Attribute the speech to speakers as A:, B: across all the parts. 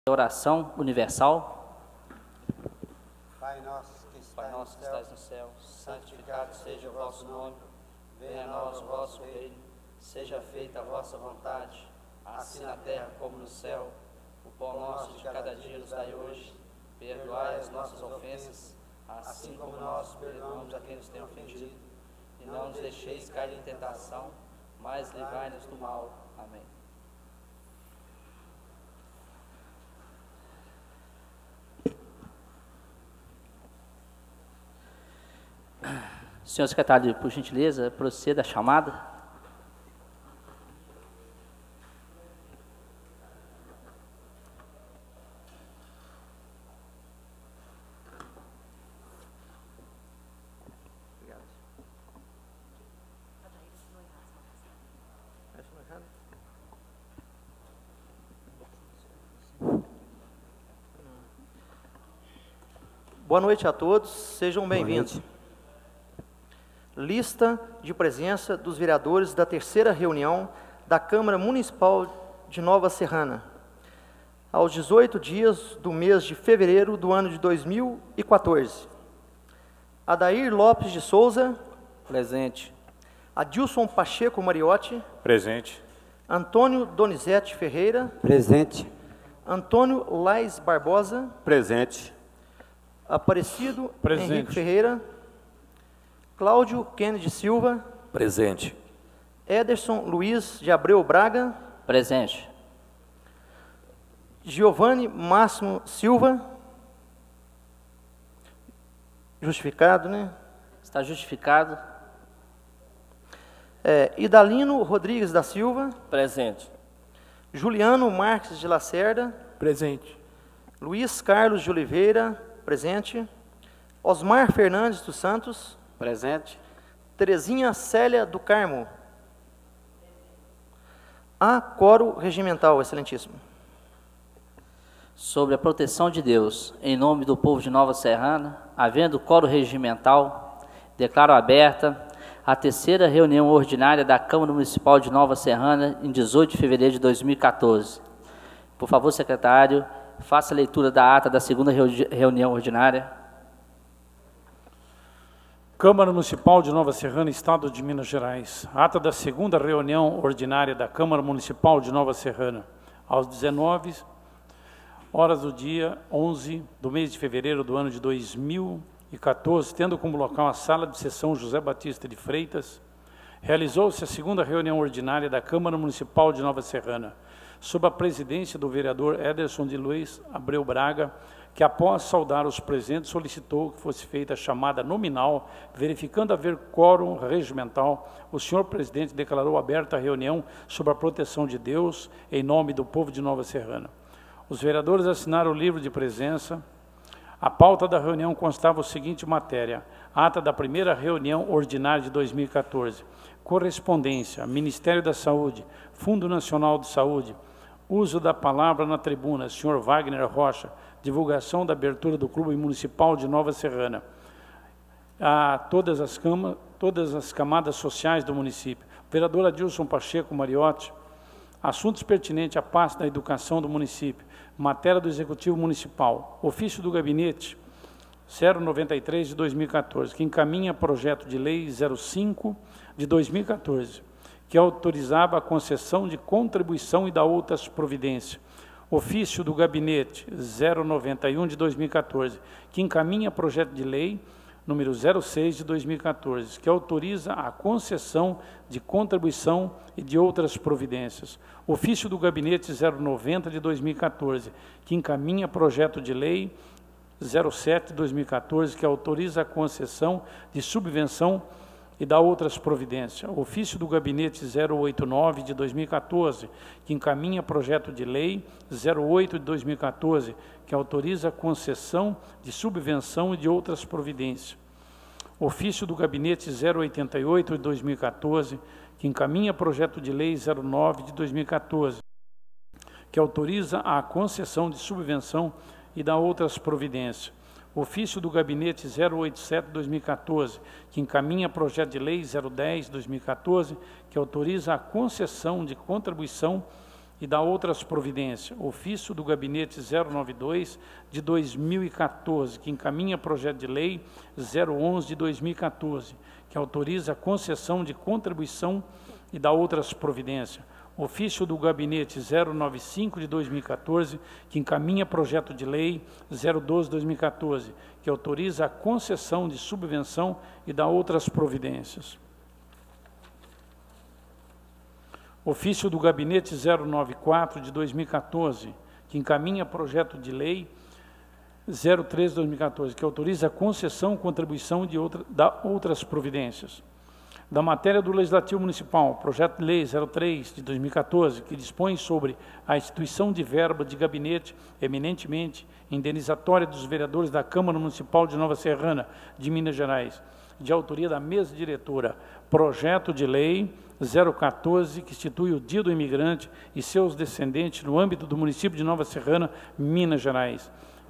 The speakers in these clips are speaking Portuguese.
A: Oração universal.
B: Pai nosso que estás no céu, santificado seja o vosso nome. Venha a nós o vosso reino. Seja feita a vossa vontade, assim na terra como no céu. O pão nosso de cada dia nos dai hoje. Perdoai as nossas ofensas, assim como nós perdoamos a quem nos tem ofendido. E não nos deixeis cair em tentação, mas livrai-nos do mal. Amém.
A: Senhor secretário, por gentileza, proceda a chamada.
B: Obrigado.
C: Boa noite a todos, sejam bem-vindos. Lista de presença dos vereadores da terceira reunião da Câmara Municipal de Nova Serrana, aos 18 dias do mês de fevereiro do ano de 2014. Adair Lopes de Souza.
A: Presente.
C: Adilson Pacheco Mariotti.
D: Presente.
C: Antônio Donizete Ferreira.
B: Presente.
C: Antônio Lais Barbosa.
D: Presente.
C: Aparecido
D: Presente.
C: Henrique Ferreira. Cláudio Kennedy Silva.
D: Presente.
C: Ederson Luiz de Abreu Braga.
A: Presente.
C: Giovanni Máximo Silva. Justificado, né?
A: Está justificado.
C: Idalino Rodrigues da Silva.
A: Presente.
C: Juliano Marques de Lacerda.
D: Presente.
C: Luiz Carlos de Oliveira. Presente. Osmar Fernandes dos Santos.
B: Presente.
C: Terezinha Célia do Carmo. A coro regimental, excelentíssimo.
A: Sobre a proteção de Deus, em nome do povo de Nova Serrana, havendo coro regimental, declaro aberta a terceira reunião ordinária da Câmara Municipal de Nova Serrana, em 18 de fevereiro de 2014. Por favor, secretário, faça a leitura da ata da segunda reunião ordinária.
D: Câmara Municipal de Nova Serrana, Estado de Minas Gerais. Ata da segunda reunião ordinária da Câmara Municipal de Nova Serrana, aos 19 horas do dia 11 do mês de fevereiro do ano de 2014, tendo como local a Sala de Sessão José Batista de Freitas, realizou-se a segunda reunião ordinária da Câmara Municipal de Nova Serrana, sob a presidência do vereador Ederson de Luiz Abreu Braga, que, após saudar os presentes, solicitou que fosse feita a chamada nominal, verificando haver quórum regimental. O senhor presidente declarou aberta a reunião sobre a proteção de Deus, em nome do povo de Nova Serrana. Os vereadores assinaram o livro de presença. A pauta da reunião constava o seguinte matéria: ata da primeira reunião ordinária de 2014, correspondência, Ministério da Saúde, Fundo Nacional de Saúde, uso da palavra na tribuna, senhor Wagner Rocha, divulgação da abertura do Clube Municipal de Nova Serrana a todas as camadas sociais do município. Vereador Adilson Pacheco Mariotti, assuntos pertinentes à pasta da educação do município, matéria do Executivo Municipal, ofício do Gabinete 093 de 2014, que encaminha projeto de lei 05 de 2014, que autorizava a concessão de contribuição e da outras providências. Ofício do Gabinete 091 de 2014, que encaminha projeto de lei número 06 de 2014, que autoriza a concessão de contribuição e de outras providências. Ofício do Gabinete 090 de 2014, que encaminha projeto de lei 07 de 2014, que autoriza a concessão de subvenção e dá outras providências. Ofício do Gabinete 089 de 2014, que encaminha projeto de lei 08 de 2014, que autoriza a concessão de subvenção e de outras providências. Ofício do Gabinete 088 de 2014, que encaminha projeto de lei 09 de 2014, que autoriza a concessão de subvenção e dá outras providências. Ofício do Gabinete 087 de 2014, que encaminha projeto de lei 010 de 2014, que autoriza a concessão de contribuição e da outras providências. Ofício do Gabinete 092 de 2014, que encaminha projeto de lei 011 de 2014, que autoriza a concessão de contribuição e da outras providências. Ofício do Gabinete 095 de 2014, que encaminha projeto de lei 012 de 2014, que autoriza a concessão de subvenção e da outras providências. Ofício do Gabinete 094 de 2014, que encaminha projeto de lei 013 de 2014, que autoriza a concessão, contribuição de outras providências. Da matéria do Legislativo Municipal, projeto de lei 03 de 2014, que dispõe sobre a instituição de verba de gabinete eminentemente indenizatória dos vereadores da Câmara Municipal de Nova Serrana, de Minas Gerais, de autoria da mesa diretora, projeto de lei 014, que institui o Dia do Imigrante e seus descendentes no âmbito do município de Nova Serrana, Minas Gerais,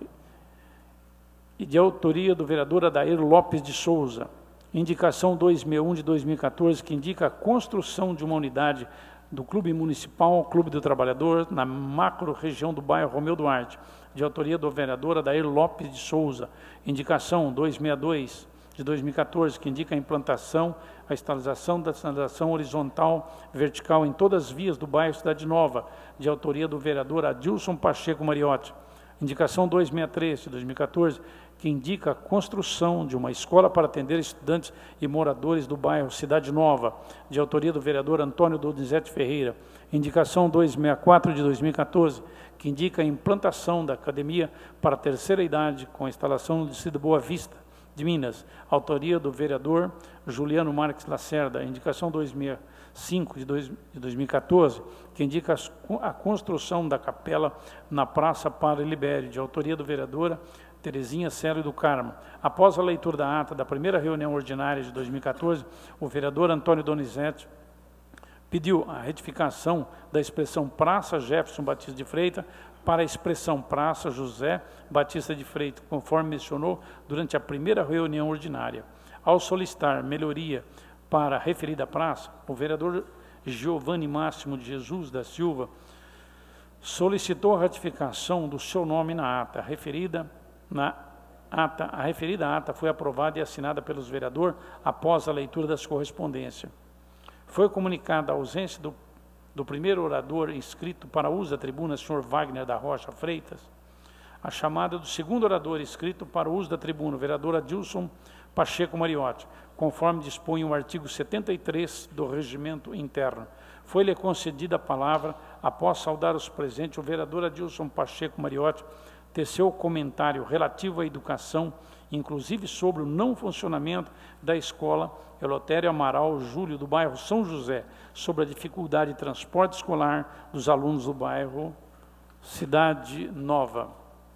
D: e de autoria do vereador Adair Lopes de Souza. Indicação 261 de 2014, que indica a construção de uma unidade do Clube Municipal, Clube do Trabalhador, na macro-região do bairro Romeu Duarte, de autoria do vereador Adair Lopes de Souza. Indicação 262 de 2014, que indica a implantação, a instalação da sinalização horizontal, vertical em todas as vias do bairro Cidade Nova, de autoria do vereador Adilson Pacheco Mariotti. Indicação 263 de 2014, que indica a construção de uma escola para atender estudantes e moradores do bairro Cidade Nova, de autoria do vereador Antônio Donizete Ferreira. Indicação 264 de 2014, que indica a implantação da academia para a terceira idade com a instalação de Cida Boa Vista, de Minas, autoria do vereador Juliano Marques Lacerda. Indicação 265 de 2014, que indica a construção da capela na Praça Padre Libério, de autoria do vereadora Terezinha Célio do Carmo. Após a leitura da ata da primeira reunião ordinária de 2014, o vereador Antônio Donizete pediu a retificação da expressão Praça Jefferson Batista de Freitas para a expressão Praça José Batista de Freitas, conforme mencionou durante a primeira reunião ordinária. Ao solicitar melhoria para a referida praça, o vereador Giovanni Máximo de Jesus da Silva solicitou a ratificação do seu nome na ata. A referida ata foi aprovada e assinada pelos vereadores após a leitura das correspondências. Foi comunicada a ausência do primeiro orador inscrito para uso da tribuna, senhor Wagner da Rocha Freitas, a chamada do segundo orador inscrito para o uso da tribuna, o vereador Adilson Pacheco Mariotti, conforme dispõe o artigo 73 do Regimento Interno. Foi-lhe concedida a palavra. Após saudar os presentes, o vereador Adilson Pacheco Mariotti teceu comentário relativo à educação, inclusive sobre o não funcionamento da escola Eleutério Amaral Júlio, do bairro São José, sobre a dificuldade de transporte escolar dos alunos do bairro Cidade Nova,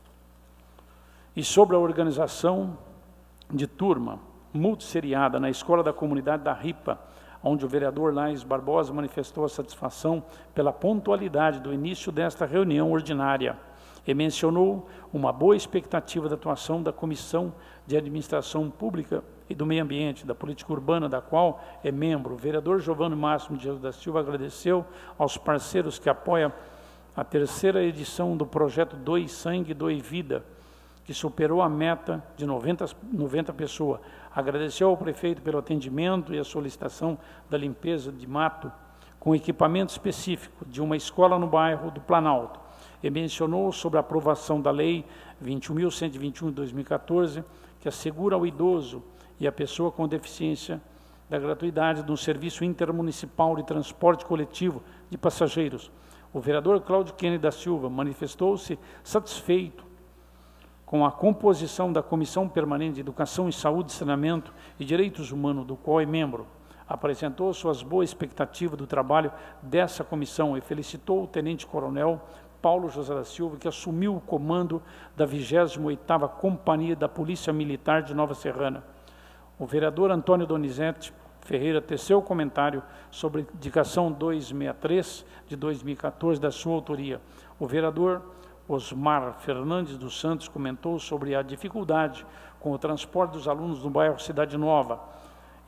D: e sobre a organização de turma multisseriada na escola da comunidade da Ripa, onde o vereador Laís Barbosa manifestou a satisfação pela pontualidade do início desta reunião ordinária e mencionou uma boa expectativa da atuação da Comissão de Administração Pública e do Meio Ambiente, da Política Urbana, da qual é membro. O vereador Giovanni Máximo de Jesus da Silva agradeceu aos parceiros que apoiam a terceira edição do projeto Doe Sangue, Doe Vida, que superou a meta de 90 pessoas. Agradeceu ao prefeito pelo atendimento e a solicitação da limpeza de mato com equipamento específico de uma escola no bairro do Planalto, e mencionou sobre a aprovação da Lei 21.121 de 2014, que assegura ao idoso e à pessoa com deficiência da gratuidade de um serviço intermunicipal de transporte coletivo de passageiros. O vereador Cláudio Kennedy da Silva manifestou-se satisfeito com a composição da Comissão Permanente de Educação e Saúde, Saneamento e Direitos Humanos, do qual é membro. Apresentou suas boas expectativas do trabalho dessa comissão e felicitou o tenente-coronel Paulo José da Silva, que assumiu o comando da 28ª Companhia da Polícia Militar de Nova Serrana. O vereador Antônio Donizete Ferreira teceu comentário sobre a indicação 263 de 2014 da sua autoria. O vereador Osmar Fernandes dos Santos comentou sobre a dificuldade com o transporte dos alunos no bairro Cidade Nova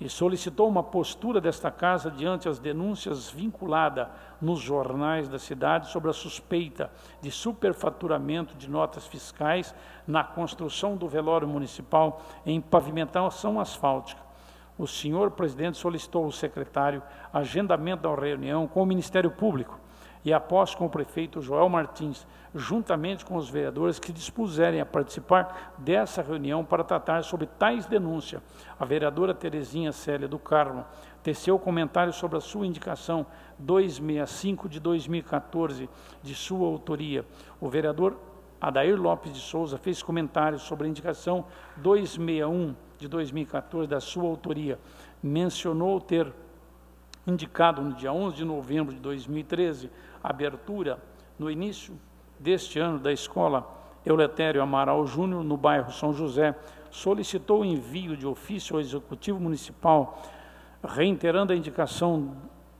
D: e solicitou uma postura desta Casa diante as denúncias vinculadas nos jornais da cidade sobre a suspeita de superfaturamento de notas fiscais na construção do velório municipal em pavimentação asfáltica. O senhor presidente solicitou ao secretário agendamento da reunião com o Ministério Público e após com o prefeito Joel Martins, juntamente com os vereadores que dispuserem a participar dessa reunião para tratar sobre tais denúncias. A vereadora Terezinha Célia do Carmo teceu comentário sobre a sua indicação 265 de 2014, de sua autoria. O vereador Adair Lopes de Souza fez comentários sobre a indicação 261 de 2014, da sua autoria. Mencionou ter indicado no dia 11 de novembro de 2013, a abertura, no início deste ano, da escola Euletério Amaral Júnior, no bairro São José, solicitou o envio de ofício ao Executivo Municipal, reiterando a indicação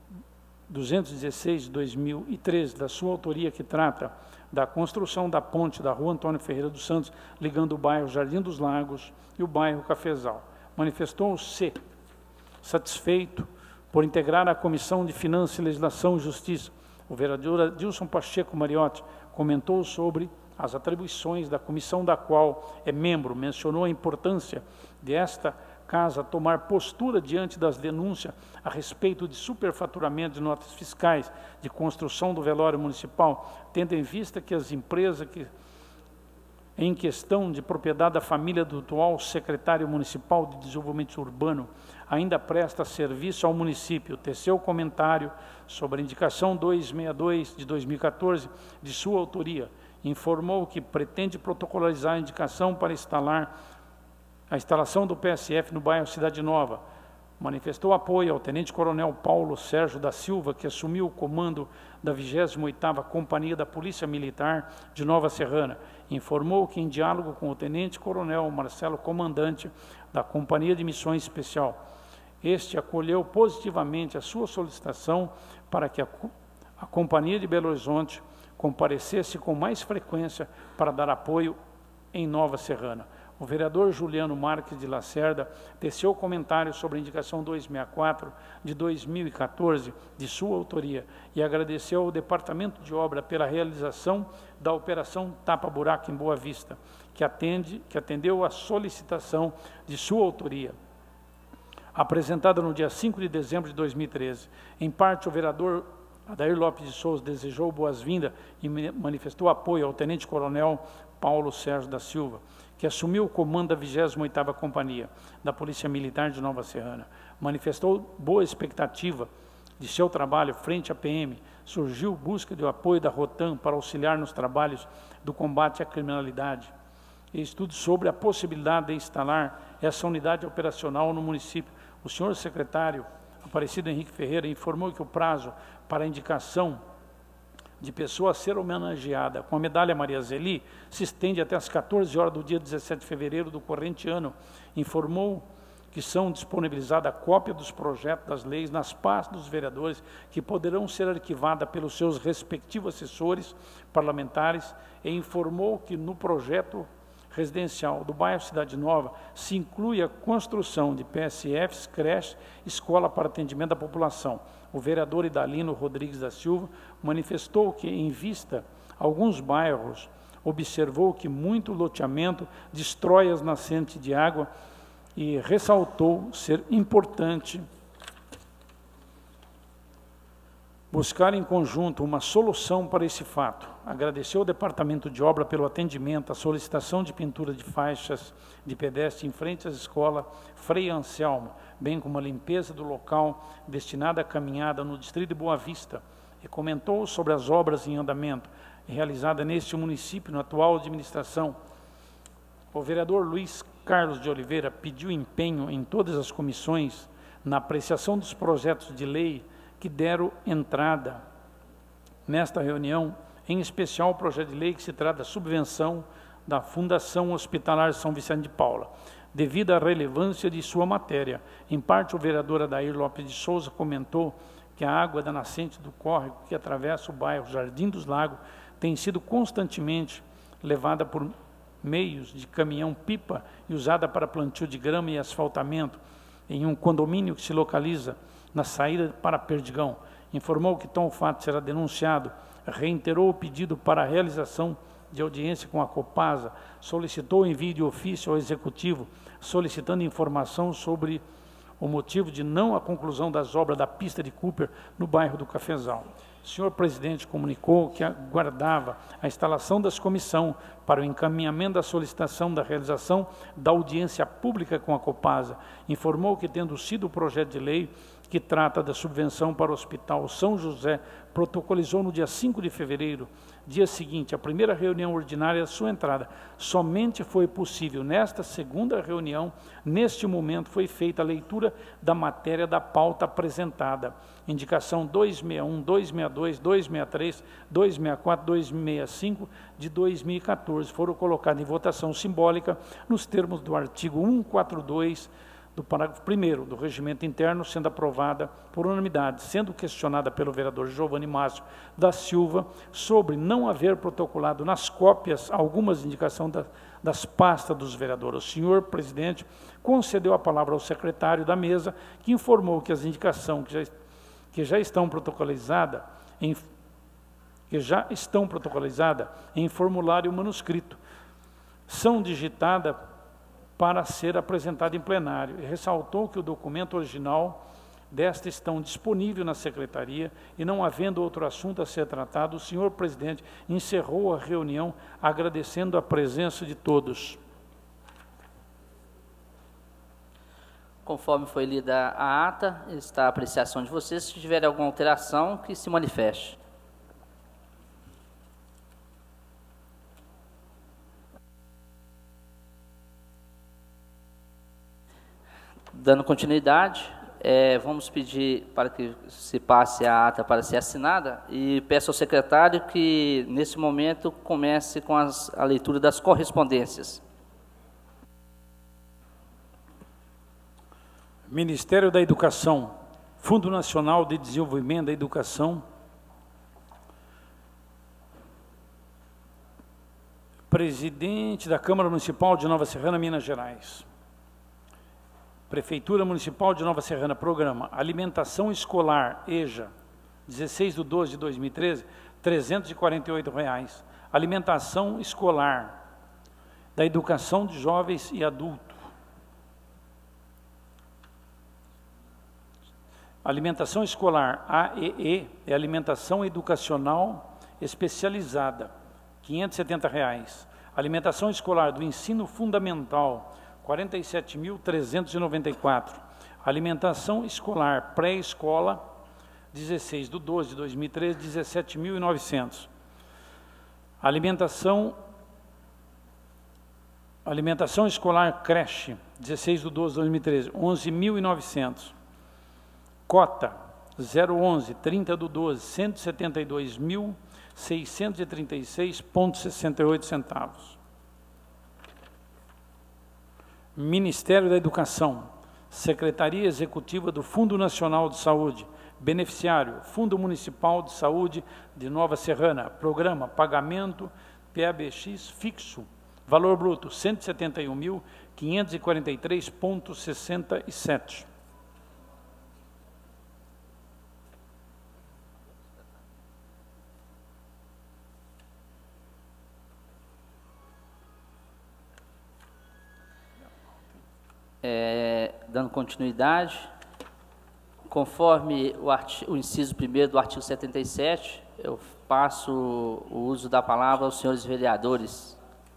D: 216 de 2013, da sua autoria, que trata da construção da ponte da Rua Antônio Ferreira dos Santos, ligando o bairro Jardim dos Lagos e o bairro Cafezal. Manifestou-se satisfeito por integrar a Comissão de Finanças, Legislação e Justiça. O vereador Adilson Pacheco Mariotti comentou sobre as atribuições da comissão da qual é membro, mencionou a importância desta Casa tomar postura diante das denúncias a respeito de superfaturamento de notas fiscais de construção do velório municipal, tendo em vista que as empresas em questão de propriedade da família do atual secretário municipal de Desenvolvimento Urbano ainda presta serviço ao município. Teceu comentário sobre a indicação 262 de 2014, de sua autoria. Informou que pretende protocolarizar a indicação para a instalação do PSF no bairro Cidade Nova. Manifestou apoio ao tenente-coronel Paulo Sérgio da Silva, que assumiu o comando da 28ª Companhia da Polícia Militar de Nova Serrana. Informou que, em diálogo com o tenente-coronel Marcelo, comandante da Companhia de Missões Especial, este acolheu positivamente a sua solicitação para que a Companhia de Belo Horizonte comparecesse com mais frequência para dar apoio em Nova Serrana. O vereador Juliano Marques de Lacerda teceu comentário sobre a indicação 264 de 2014, de sua autoria, e agradeceu ao Departamento de Obra pela realização da Operação Tapa Buraco em Boa Vista, que atendeu à solicitação de sua autoria, apresentada no dia 5 de dezembro de 2013. Em parte, o vereador Adair Lopes de Souza desejou boas-vindas e manifestou apoio ao tenente-coronel Paulo Sérgio da Silva, que assumiu o comando da 28ª Companhia da Polícia Militar de Nova Serrana. Manifestou boa expectativa de seu trabalho frente à PM. Surgiu busca de apoio da Rotam para auxiliar nos trabalhos do combate à criminalidade. E estudos sobre a possibilidade de instalar essa unidade operacional no município. O senhor secretário Aparecido Henrique Ferreira informou que o prazo para a indicação de pessoa a ser homenageada com a medalha Maria Zeli se estende até às 14 horas do dia 17 de fevereiro do corrente ano. Informou que são disponibilizadas cópia dos projetos das leis nas pastas dos vereadores, que poderão ser arquivadas pelos seus respectivos assessores parlamentares, e informou que no projeto residencial do bairro Cidade Nova se inclui a construção de PSFs, creche, escola para atendimento da população. O vereador Idalino Rodrigues da Silva manifestou que, em vista a alguns bairros, observou que muito loteamento destrói as nascentes de água e ressaltou ser importante buscar em conjunto uma solução para esse fato. Agradeceu ao Departamento de Obra pelo atendimento à solicitação de pintura de faixas de pedestre em frente à escola Frei Anselmo, bem como a limpeza do local destinada à caminhada no distrito de Boa Vista, e comentou sobre as obras em andamento realizadas neste município na atual administração. O vereador Luiz Carlos de Oliveira pediu empenho em todas as comissões na apreciação dos projetos de lei que deram entrada nesta reunião, em especial o projeto de lei que se trata da subvenção da Fundação Hospitalar São Vicente de Paula, devido à relevância de sua matéria. Em parte, o vereador Adair Lopes de Souza comentou que a água da nascente do córrego que atravessa o bairro Jardim dos Lagos tem sido constantemente levada por meios de caminhão-pipa e usada para plantio de grama e asfaltamento. em um condomínio que se localiza na saída para Perdigão. Informou que tal fato será denunciado, reiterou o pedido para a realização de audiência com a Copasa, solicitou o envio de ofício ao Executivo, solicitando informação sobre o motivo de não a conclusão das obras da pista de Cooper no bairro do Cafezal. O senhor presidente comunicou que aguardava a instalação das comissões para o encaminhamento da solicitação da realização da audiência pública com a Copasa. Informou que, tendo sido o projeto de lei que trata da subvenção para o Hospital São José, protocolizou no dia 5 de fevereiro, dia seguinte, a primeira reunião ordinária da sua entrada. Somente foi possível, nesta segunda reunião, neste momento, foi feita a leitura da matéria da pauta apresentada. Indicação 261, 262, 263, 264, 265 de 2014 foram colocadas em votação simbólica nos termos do artigo 142 do parágrafo 1º do regimento interno, sendo aprovada por unanimidade, sendo questionada pelo vereador Giovanni Márcio da Silva sobre não haver protocolado nas cópias algumas indicações das pastas dos vereadores. O senhor presidente concedeu a palavra ao secretário da mesa, que informou que as indicações que já estão protocolizadas em formulário manuscrito são digitadas para ser apresentado em plenário, e ressaltou que o documento original desta estão disponível na secretaria e, não havendo outro assunto a ser tratado, o senhor presidente encerrou a reunião agradecendo a presença de todos.
A: Conforme foi lida a ata, está a apreciação de vocês. Se tiver alguma alteração, que se manifeste. Dando continuidade, vamos pedir para que se passe a ata para ser assinada e peço ao secretário que, nesse momento, comece com a leitura das correspondências.
D: Ministério da Educação, Fundo Nacional de Desenvolvimento da Educação, presidente da Câmara Municipal de Nova Serrana, Minas Gerais. Prefeitura Municipal de Nova Serrana, programa Alimentação Escolar, EJA, 16/12/2013, R$ 348. Alimentação Escolar da Educação de Jovens e Adultos. Alimentação Escolar, AEE, é Alimentação Educacional Especializada, R$ 570. Alimentação Escolar do Ensino Fundamental, R$ 47.394. Alimentação Escolar Pré-Escola, 16/12/2013, R$ 17.900. Alimentação Escolar Creche, 16/12/2013, R$ 11.900. Cota 011, 30/12, R$ 172.636,68. Ministério da Educação, Secretaria Executiva do Fundo Nacional de Saúde, beneficiário, Fundo Municipal de Saúde de Nova Serrana, programa Pagamento PABX fixo, valor bruto R$ 171.543,67.
A: Dando continuidade, conforme o inciso 1º do artigo 77, eu passo o uso da palavra aos senhores vereadores.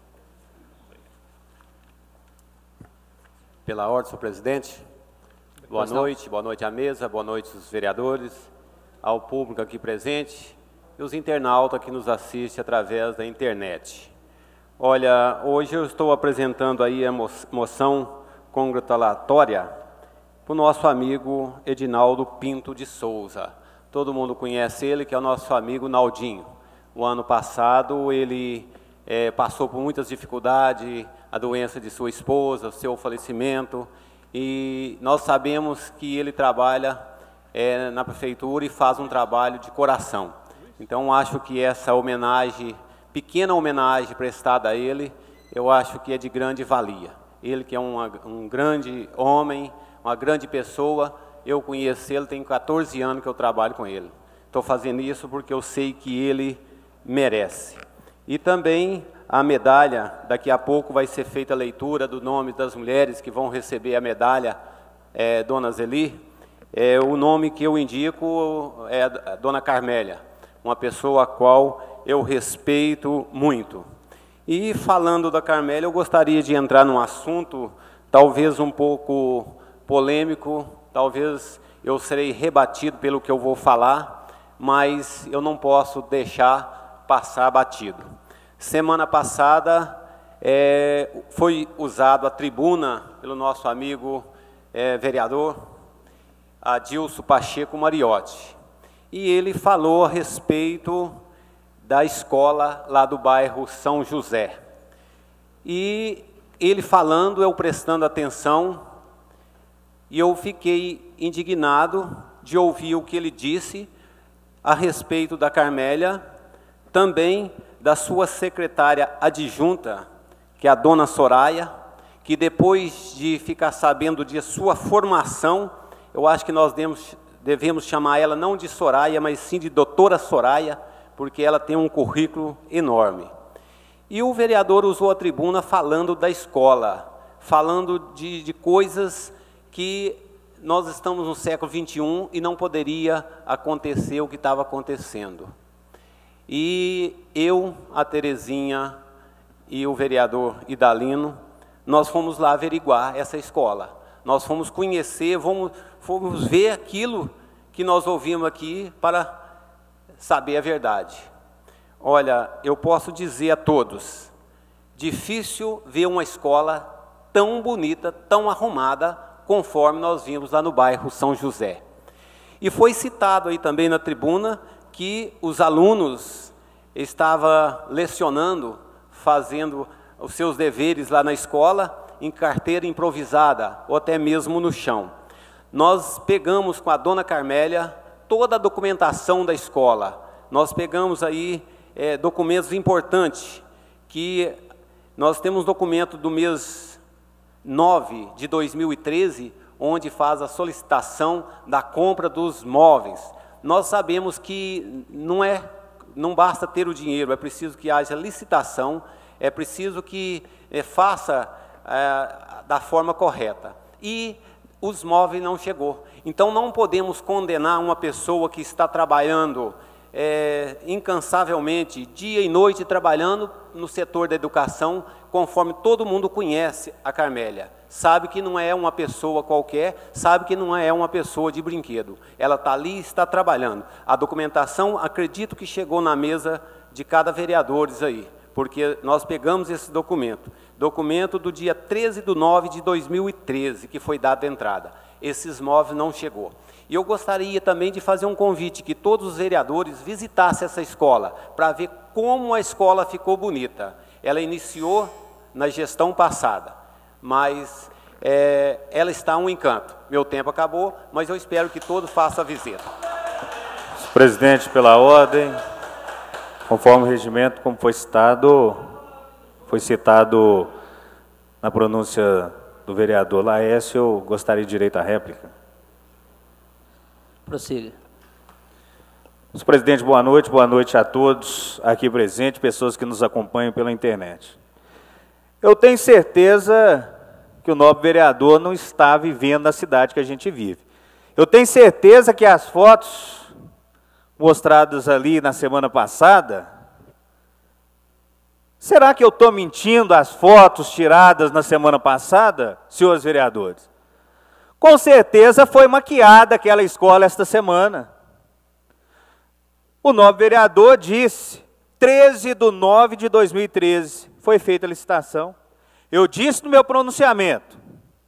E: Pela ordem, senhor presidente. Boa noite à mesa, boa noite aos vereadores, ao público aqui presente e os internautas que nos assistem através da internet. Olha, hoje eu estou apresentando aí a moção congratulatória para o nosso amigo Edinaldo Pinto de Souza. Todo mundo conhece ele, que é o nosso amigo Naldinho. O ano passado ele passou por muitas dificuldades, a doença de sua esposa, o seu falecimento, e nós sabemos que ele trabalha na prefeitura e faz um trabalho de coração. Então acho que essa homenagem, pequena homenagem prestada a ele, eu acho que é de grande valia. Ele que é um grande homem, uma grande pessoa. Eu conheço ele, tem 14 anos que eu trabalho com ele. Estou fazendo isso porque eu sei que ele merece. E também a medalha, daqui a pouco vai ser feita a leitura do nome das mulheres que vão receber a medalha, Dona Zeli. O nome que eu indico é a Dona Carmélia, uma pessoa a qual eu respeito muito. E falando da Carmélia, eu gostaria de entrar num assunto talvez um pouco polêmico, talvez eu serei rebatido pelo que eu vou falar, mas eu não posso deixar passar batido. Semana passada foi usado a tribuna pelo nosso amigo vereador Adilson Pacheco Mariotti, e ele falou a respeito da escola lá do bairro São José. E ele falando, eu prestando atenção, e eu fiquei indignado de ouvir o que ele disse a respeito da Carmélia, também da sua secretária adjunta, que é a Dona Soraya, que depois de ficar sabendo de sua formação, eu acho que nós devemos chamar ela não de Soraya, mas sim de Doutora Soraya, porque ela tem um currículo enorme. E o vereador usou a tribuna falando da escola, falando de coisas que nós estamos no século XXI e não poderia acontecer o que estava acontecendo. E eu, a Terezinha e o vereador Idalino, nós fomos lá averiguar essa escola. Nós fomos conhecer, fomos ver aquilo que nós ouvimos aqui para saber a verdade. Olha, eu posso dizer a todos, difícil ver uma escola tão bonita, tão arrumada, conforme nós vimos lá no bairro São José. E foi citado aí também na tribuna que os alunos estavam lecionando, fazendo os seus deveres lá na escola, em carteira improvisada, ou até mesmo no chão. Nós pegamos com a Dona Carmélia toda a documentação da escola. Nós pegamos aí documentos importantes, que nós temos documento do mês 9 de 2013, onde faz a solicitação da compra dos móveis. Nós sabemos que não basta ter o dinheiro, é preciso que haja licitação, é preciso que faça da forma correta. E os móveis não chegou. Então não podemos condenar uma pessoa que está trabalhando incansavelmente, dia e noite, trabalhando no setor da educação, conforme todo mundo conhece a Carmélia. Sabe que não é uma pessoa qualquer, sabe que não é uma pessoa de brinquedo. Ela está ali e está trabalhando. A documentação, acredito que chegou na mesa de cada vereador aí, porque nós pegamos esse documento do dia 13/9/2013, que foi dada a entrada. Esses móveis não chegou. E eu gostaria também de fazer um convite, que todos os vereadores visitassem essa escola, para ver como a escola ficou bonita. Ela iniciou na gestão passada, mas ela está um encanto. Meu tempo acabou, mas eu espero que todos façam a visita.
F: Presidente, pela ordem, conforme o regimento, como foi citado na pronúncia do vereador Laércio, eu gostaria de direito à réplica.
A: Prossiga.
F: Senhor presidente, boa noite a todos aqui presentes, pessoas que nos acompanham pela internet. Eu tenho certeza que o nobre vereador não está vivendo na cidade que a gente vive. Eu tenho certeza que as fotos mostradas ali na semana passada, será que eu estou mentindo as fotos tiradas na semana passada, senhores vereadores? Com certeza foi maquiada aquela escola esta semana. O nobre vereador disse, 13/9/2013, foi feita a licitação. Eu disse no meu pronunciamento,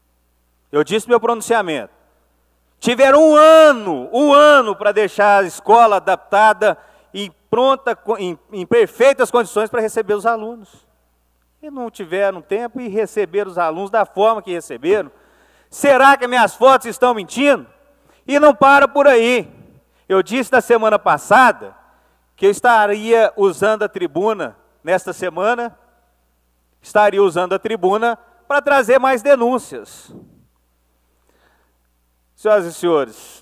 F: tiveram um ano para deixar a escola adaptada e pronta, em perfeitas condições para receber os alunos. E não tiveram tempo e receberam os alunos da forma que receberam. Será que minhas fotos estão mentindo? E não para por aí. Eu disse na semana passada que eu estaria usando a tribuna, nesta semana, para trazer mais denúncias. Senhoras e senhores,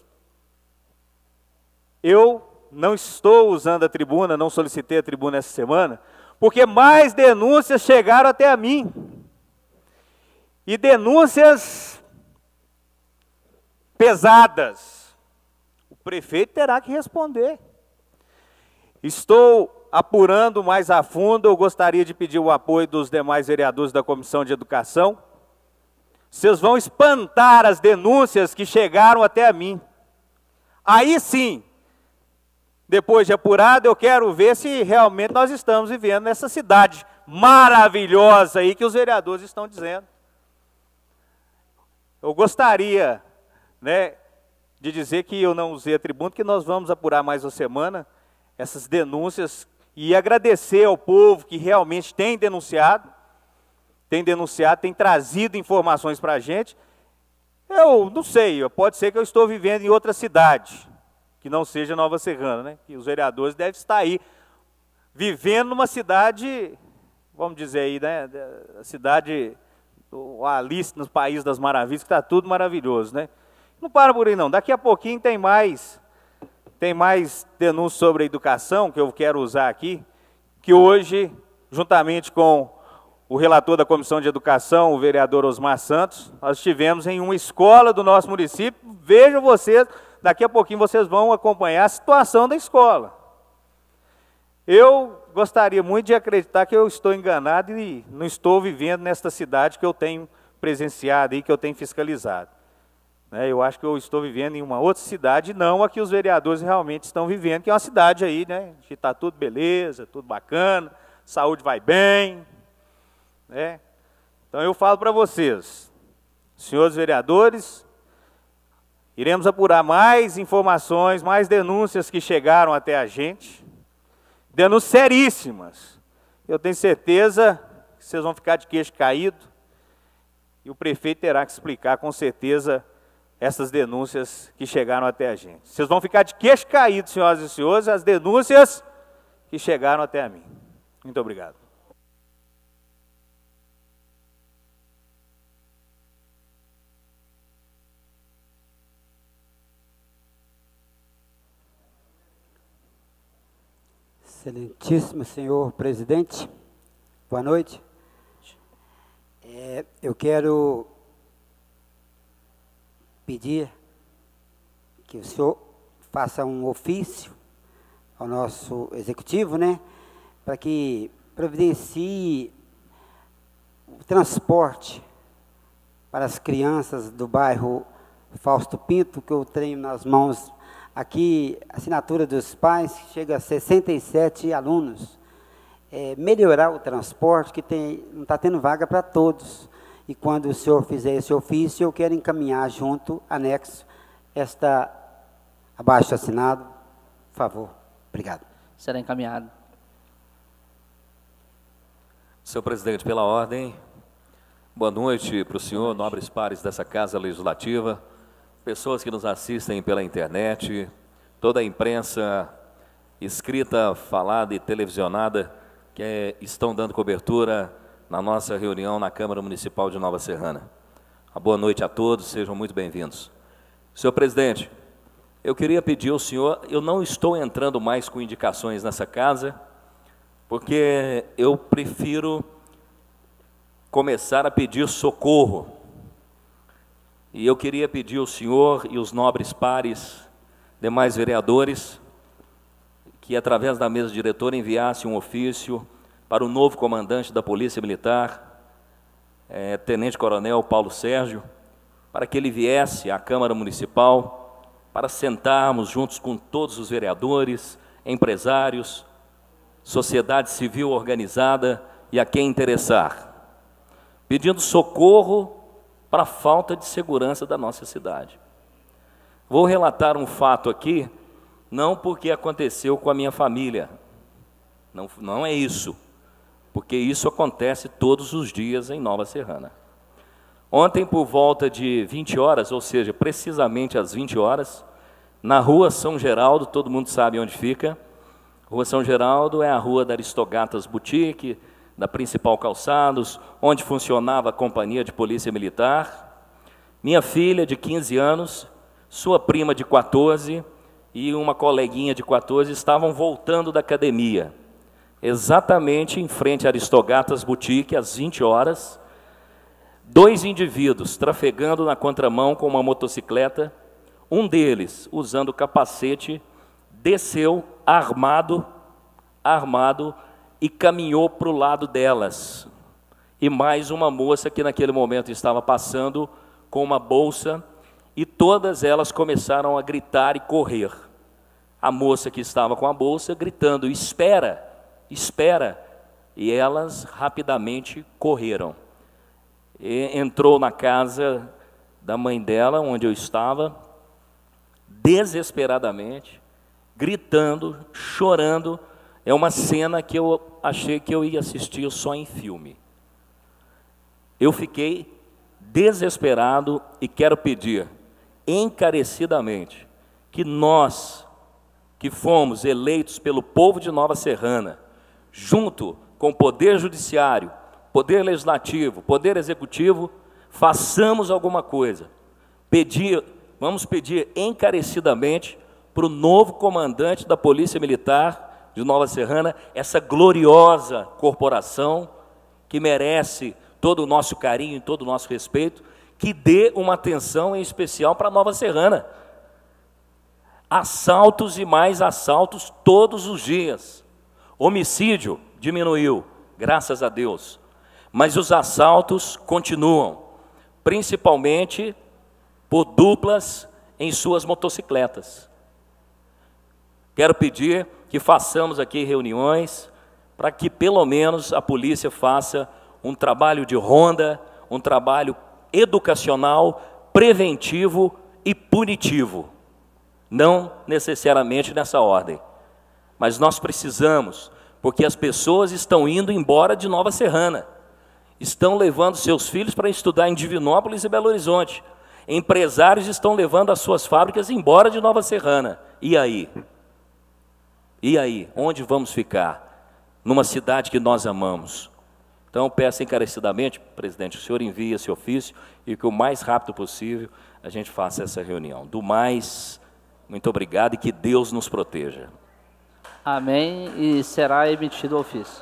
F: eu não estou usando a tribuna, não solicitei a tribuna essa semana, porque mais denúncias chegaram até a mim. E denúncias pesadas. O prefeito terá que responder. Estou apurando mais a fundo, eu gostaria de pedir o apoio dos demais vereadores da Comissão de Educação. Vocês vão espantar as denúncias que chegaram até a mim. Aí sim, depois de apurado, eu quero ver se realmente nós estamos vivendo nessa cidade maravilhosa aí que os vereadores estão dizendo. Eu gostaria, né, de dizer que eu não usei a tribuna, que nós vamos apurar mais uma semana essas denúncias e agradecer ao povo que realmente tem denunciado, tem trazido informações para a gente. Eu não sei, pode ser que eu estou vivendo em outra cidade, que não seja Nova Serrana, né? Que os vereadores devem estar aí, vivendo numa cidade, vamos dizer aí, né? A cidade, Alice no País das Maravilhas, que está tudo maravilhoso, né? Não para por aí não, daqui a pouquinho tem mais denúncias sobre a educação, que eu quero usar aqui, que hoje, juntamente com o relator da Comissão de Educação, o vereador Osmar Santos, nós estivemos em uma escola do nosso município. Vejam vocês, daqui a pouquinho vocês vão acompanhar a situação da escola. Eu gostaria muito de acreditar que eu estou enganado e não estou vivendo nesta cidade que eu tenho presenciado e que eu tenho fiscalizado. Eu acho que eu estou vivendo em uma outra cidade, não a que os vereadores realmente estão vivendo, que é uma cidade aí, né, que está tudo beleza, tudo bacana, saúde vai bem, né? Então eu falo para vocês, senhores vereadores, iremos apurar mais informações, mais denúncias que chegaram até a gente, denúncias seríssimas. Eu tenho certeza que vocês vão ficar de queixo caído e o prefeito terá que explicar com certeza essas denúncias que chegaram até a gente. Vocês vão ficar de queixo caído, senhoras e senhores, as denúncias que chegaram até a mim. Muito obrigado.
B: Excelentíssimo senhor presidente, boa noite. Eu quero pedir que o senhor faça um ofício ao nosso executivo, né, para que providencie o transporte para as crianças do bairro Fausto Pinto, que eu tenho nas mãos aqui, a assinatura dos pais, chega a 67 alunos. Melhorar o transporte, que não está tendo vaga para todos. E quando o senhor fizer esse ofício, eu quero encaminhar junto, anexo, abaixo assinado, por favor. Obrigado.
A: Será encaminhado.
G: Senhor presidente, pela ordem, boa noite para o senhor, nobres pares dessa Casa Legislativa, pessoas que nos assistem pela internet, toda a imprensa escrita, falada e televisionada que estão dando cobertura na nossa reunião na Câmara Municipal de Nova Serrana. Uma boa noite a todos, sejam muito bem-vindos. Senhor presidente, eu queria pedir ao senhor, eu não estou entrando mais com indicações nessa casa, porque eu prefiro começar a pedir socorro. E eu queria pedir ao senhor e os nobres pares, demais vereadores, que através da mesa diretora enviasse um ofício para o novo comandante da Polícia Militar, Tenente Coronel Paulo Sérgio, para que ele viesse à Câmara Municipal, para sentarmos juntos com todos os vereadores, empresários, sociedade civil organizada e a quem interessar, pedindo socorro para a falta de segurança da nossa cidade. Vou relatar um fato aqui, não porque aconteceu com a minha família, não é isso, porque isso acontece todos os dias em Nova Serrana. Ontem, por volta de 20 horas, ou seja, precisamente às 20 horas, na Rua São Geraldo, todo mundo sabe onde fica, Rua São Geraldo é a rua da Aristogatas Boutique, da Principal Calçados, onde funcionava a Companhia de Polícia Militar. Minha filha, de 15 anos, sua prima de 14 e uma coleguinha de 14 estavam voltando da academia, exatamente em frente à Aristogatas Boutique, às 20 horas, 2 indivíduos trafegando na contramão com uma motocicleta, um deles, usando capacete, desceu armado e caminhou para o lado delas. E mais uma moça que naquele momento estava passando com uma bolsa, e todas elas começaram a gritar e correr. A moça que estava com a bolsa gritando, espera, espera, e elas rapidamente correram. E entrou na casa da mãe dela, onde eu estava, desesperadamente, gritando, chorando. É uma cena que eu achei que eu ia assistir só em filme. Eu fiquei desesperado e quero pedir encarecidamente que nós, que fomos eleitos pelo povo de Nova Serrana, junto com o Poder Judiciário, Poder Legislativo, Poder Executivo, façamos alguma coisa. Vamos pedir encarecidamente para o novo comandante da Polícia Militar de Nova Serrana, essa gloriosa corporação que merece todo o nosso carinho e todo o nosso respeito, que dê uma atenção em especial para Nova Serrana. Assaltos e mais assaltos todos os dias. Homicídio diminuiu, graças a Deus. Mas os assaltos continuam, principalmente por duplas em suas motocicletas. Quero pedir que façamos aqui reuniões para que pelo menos a polícia faça um trabalho de ronda, um trabalho educacional, preventivo e punitivo. Não necessariamente nessa ordem, mas nós precisamos, porque as pessoas estão indo embora de Nova Serrana, estão levando seus filhos para estudar em Divinópolis e Belo Horizonte, empresários estão levando as suas fábricas embora de Nova Serrana. E aí? E aí? Onde vamos ficar? Numa cidade que nós amamos. Então, peço encarecidamente, presidente, o senhor envie esse ofício e que o mais rápido possível a gente faça essa reunião. Do mais, muito obrigado e que Deus nos proteja.
A: Amém. E será emitido o ofício.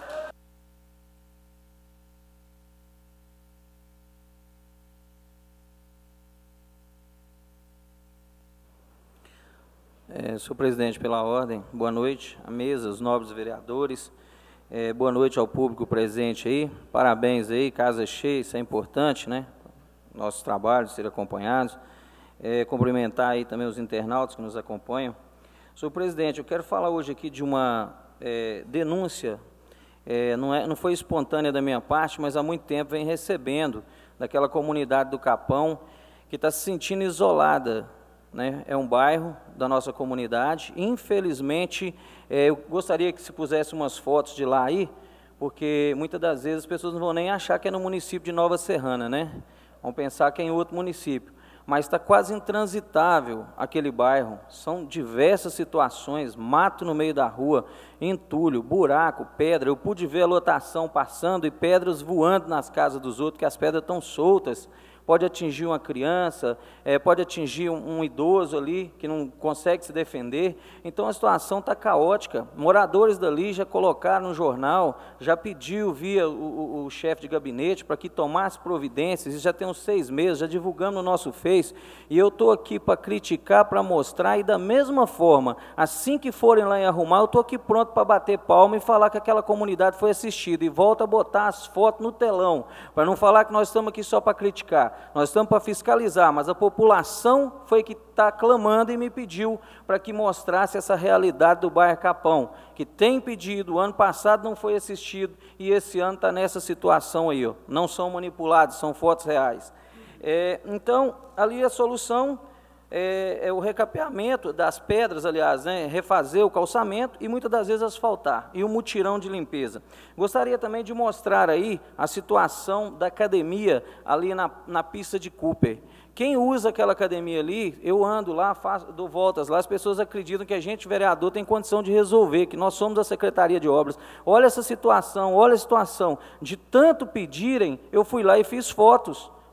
B: Senhor presidente, pela ordem, boa noite à mesa, os nobres vereadores, boa noite ao público presente aí, parabéns aí, casa cheia, isso é importante, né? Nossos trabalhos ser acompanhados, cumprimentar aí também os internautas que nos acompanham. Senhor presidente, eu quero falar hoje aqui de uma denúncia, não foi espontânea da minha parte, mas há muito tempo vem recebendo daquela comunidade do Capão que está se sentindo isolada, né? É um bairro da nossa comunidade. Infelizmente, eu gostaria que se pusesse umas fotos de lá aí, porque muitas das vezes as pessoas não vão nem achar que é no município de Nova Serrana, né? Vão pensar que é em outro município. Mas está quase intransitável aquele bairro. São diversas situações, mato no meio da rua, entulho, buraco, pedra. Eu pude ver a lotação passando e pedras voando nas casas dos outros, que as pedras estão soltas. Pode atingir uma criança, pode atingir um idoso ali que não consegue se defender. Então a situação está caótica. Moradores dali já colocaram no jornal, já pediu via o chefe de gabinete para que tomasse providências, isso já tem uns 6 meses, já divulgamos no nosso Face, e eu estou aqui para criticar, para mostrar, e da mesma forma, assim que forem lá em arrumar, eu estou aqui pronto para bater palma e falar que aquela comunidade foi assistida, e volta a botar as fotos no telão, para não falar que nós estamos aqui só para criticar. Nós estamos para fiscalizar, mas a população foi que está clamando e me pediu para que mostrasse essa realidade do bairro Capão, que tem pedido, o ano passado não foi assistido, e esse ano está nessa situação aí, ó. Não são manipulados, são fotos reais. Então, ali a solução é o recapeamento das pedras, aliás, né, refazer o calçamento e muitas das vezes asfaltar, e o mutirão de limpeza. Gostaria também de mostrar aí a situação da academia ali na pista de Cooper. Quem usa aquela academia ali, eu ando lá, dou voltas lá, as pessoas acreditam que a gente, vereador, tem condição de resolver, que nós somos da Secretaria de Obras. Olha essa situação, olha a situação. De tanto pedirem, eu fui lá e fiz fotos.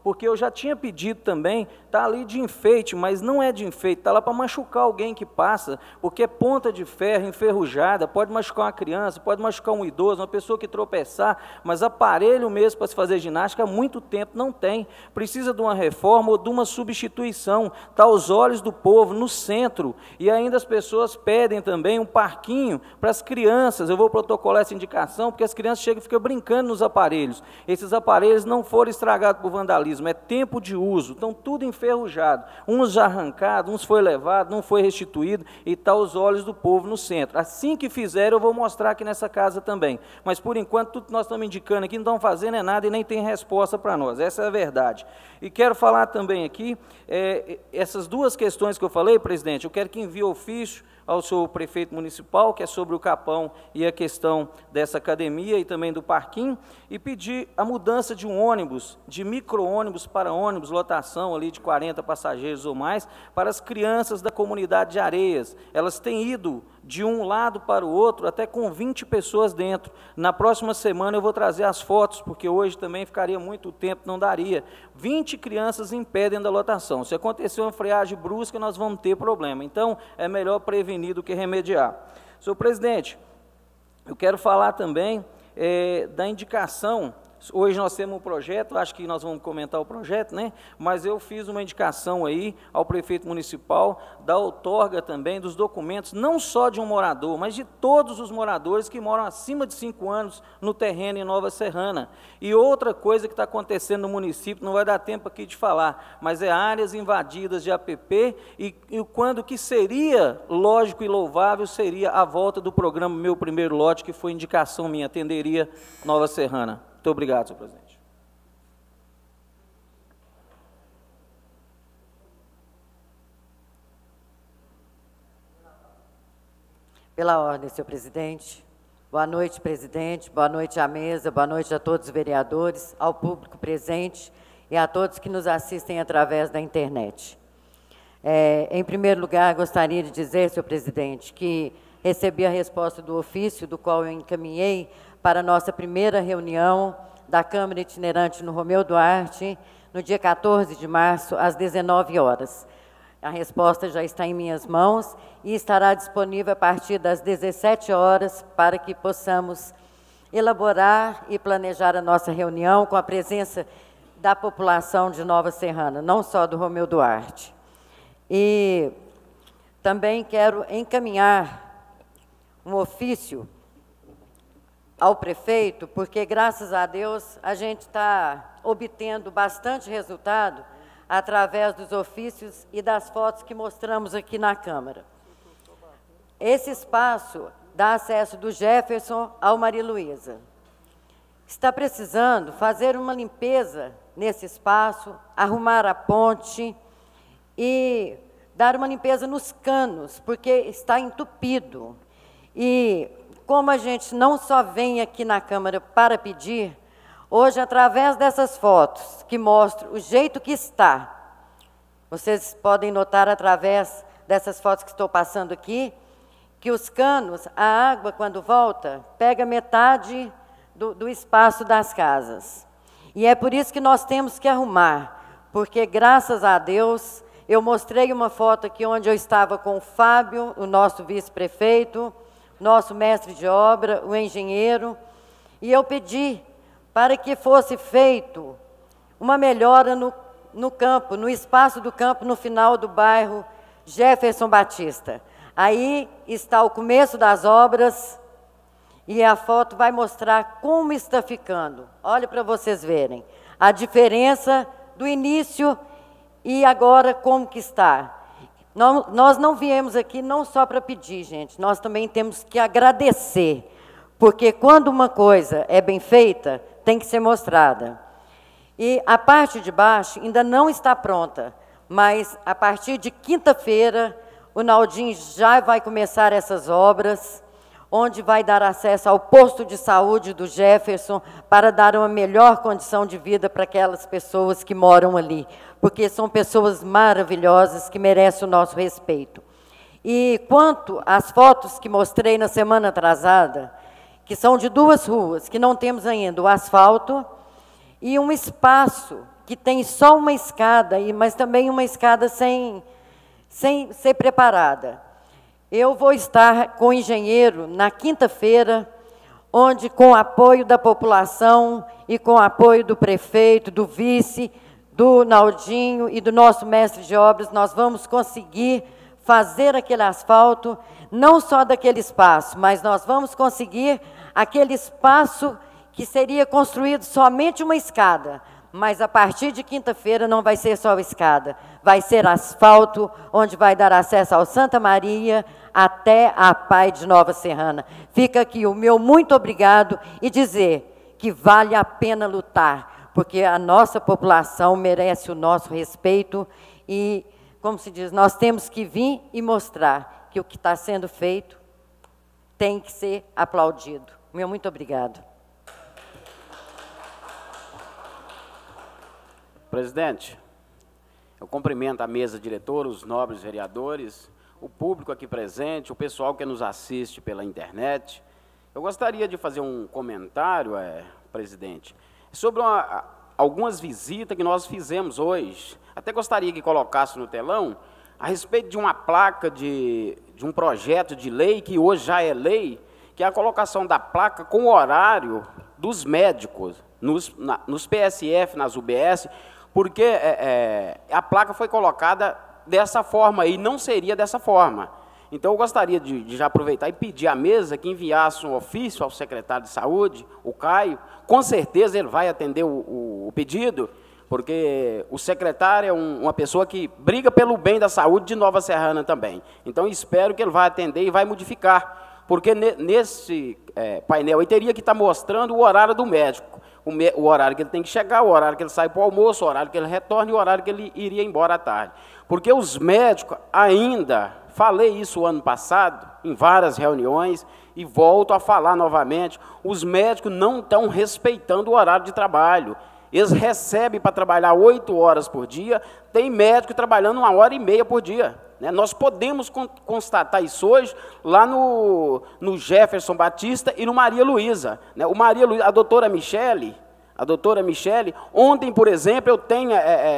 H: porque eu já tinha pedido também, está ali de enfeite, mas não é de enfeite, está lá para machucar alguém que passa, porque é ponta de ferro, enferrujada, pode machucar uma criança, pode machucar um idoso, uma pessoa que tropeçar, mas aparelho mesmo para se fazer ginástica há muito tempo não tem, precisa de uma reforma ou de uma substituição, está aos olhos do povo, no centro, e ainda as pessoas pedem também um parquinho para as crianças, eu vou protocolar essa indicação, porque as crianças chegam e ficam brincando nos aparelhos, esses aparelhos não foram estragados por vandalismo, é tempo de uso, estão tudo enferrujado, uns já arrancados, uns foi levado, não foi restituído, e está aos olhos do povo no centro. Assim que fizer, eu vou mostrar aqui nessa casa também, mas por enquanto tudo que nós estamos indicando aqui não estão fazendo é nada e nem tem resposta para nós, essa é a verdade. E quero falar também aqui, essas duas questões que eu falei, presidente, eu quero que envie ofício ao seu prefeito municipal, que é sobre o Capão e a questão dessa academia e também do parquinho, e pedir a mudança de um ônibus, de micro-ônibus para ônibus, lotação ali de 40 passageiros ou mais, para as crianças da comunidade de Areias. Elas têm ido de um lado para o outro, até com 20 pessoas dentro. Na próxima semana eu vou trazer as fotos, porque hoje também ficaria muito tempo, não daria. 20 crianças impedem da lotação. Se acontecer uma friagem brusca, nós vamos ter problema. Então, é melhor prevenir do que remediar. Senhor presidente, eu quero falar também da indicação. Hoje nós temos um projeto, acho que nós vamos comentar o projeto, né? Mas eu fiz uma indicação aí ao prefeito municipal da outorga também dos documentos, não só de um morador, mas de todos os moradores que moram acima de 5 anos no terreno em Nova Serrana. E outra coisa que está acontecendo no município, não vai dar tempo aqui de falar, mas é áreas invadidas de APP e quando que seria lógico e louvável seria a volta do programa Meu Primeiro Lote, que foi indicação minha, atenderia Nova Serrana. Muito obrigado, senhor presidente.
I: Pela ordem, senhor presidente. Boa noite, presidente. Boa noite à mesa. Boa noite a todos os vereadores, ao público presente e a todos que nos assistem através da internet. Em primeiro lugar, gostaria de dizer, senhor presidente, que recebi a resposta do ofício, do qual eu encaminhei para a nossa primeira reunião da Câmara Itinerante no Romeu Duarte, no dia 14 de março, às 19 horas. A resposta já está em minhas mãos e estará disponível a partir das 17 horas para que possamos elaborar e planejar a nossa reunião com a presença da população de Nova Serrana, não só do Romeu Duarte. E também quero encaminhar um ofício ao prefeito, porque, graças a Deus, a gente está obtendo bastante resultado através dos ofícios e das fotos que mostramos aqui na Câmara. Esse espaço dá acesso do Jefferson ao Maria Luísa. Está precisando fazer uma limpeza nesse espaço, arrumar a ponte e dar uma limpeza nos canos, porque está entupido. E como a gente não só vem aqui na Câmara para pedir, hoje, através dessas fotos que mostram o jeito que está, vocês podem notar através dessas fotos que estou passando aqui, que os canos, a água, quando volta, pega metade do espaço das casas. E é por isso que nós temos que arrumar, porque, graças a Deus, eu mostrei uma foto aqui onde eu estava com o Fábio, o nosso vice-prefeito, nosso mestre de obra, o engenheiro, e eu pedi para que fosse feito uma melhora no campo, no espaço do campo, no final do bairro Jefferson Batista. Aí está o começo das obras e a foto vai mostrar como está ficando. Olha para vocês verem a diferença do início e agora como que está. Nós não viemos aqui não só para pedir, gente, nós também temos que agradecer, porque quando uma coisa é bem feita, tem que ser mostrada. E a parte de baixo ainda não está pronta, mas a partir de quinta-feira, o Naldinho já vai começar essas obras, onde vai dar acesso ao posto de saúde do Jefferson, para dar uma melhor condição de vida para aquelas pessoas que moram ali, porque são pessoas maravilhosas que merecem o nosso respeito. E quanto às fotos que mostrei na semana atrasada, que são de 2 ruas, que não temos ainda o asfalto, e um espaço que tem só uma escada, mas também uma escada sem ser preparada. Eu vou estar com o engenheiro na quinta-feira, onde, com o apoio da população e com o apoio do prefeito, do vice, do Naldinho e do nosso mestre de obras, nós vamos conseguir fazer aquele asfalto, não só daquele espaço, mas nós vamos conseguir aquele espaço que seria construído somente uma escada, mas a partir de quinta-feira não vai ser só escada, vai ser asfalto, onde vai dar acesso ao Santa Maria até a Pai de Nova Serrana. Fica aqui o meu muito obrigado e dizer que vale a pena lutar, porque a nossa população merece o nosso respeito e, como se diz, nós temos que vir e mostrar que o que está sendo feito tem que ser aplaudido. Meu muito obrigado.
J: Presidente, eu cumprimento a mesa diretora, os nobres vereadores, o público aqui presente, o pessoal que nos assiste pela internet. Eu gostaria de fazer um comentário, presidente, sobre algumas visitas que nós fizemos hoje. Até gostaria que colocasse no telão a respeito de uma placa de um projeto de lei, que hoje já é lei, que é a colocação da placa com o horário dos médicos, nos PSF, nas UBS, porque a placa foi colocada dessa forma e não seria dessa forma. Então, eu gostaria de já aproveitar e pedir à mesa que enviasse um ofício ao secretário de Saúde, o Caio. Com certeza ele vai atender o pedido, porque o secretário é uma pessoa que briga pelo bem da saúde de Nova Serrana também. Então, espero que ele vai atender e vai modificar, porque nesse painel aí teria que estar mostrando o horário do médico. O horário que ele tem que chegar, o horário que ele sai para o almoço, o horário que ele retorna e o horário que ele iria embora à tarde. Porque os médicos ainda, falei isso ano passado, em várias reuniões, e volto a falar novamente, os médicos não estão respeitando o horário de trabalho. Eles recebem para trabalhar 8 horas por dia, tem médico trabalhando 1h30 por dia. Né? Nós podemos constatar isso hoje lá no Jefferson Batista e no Maria Luísa. Né? A doutora Michele, ontem, por exemplo, eu tenho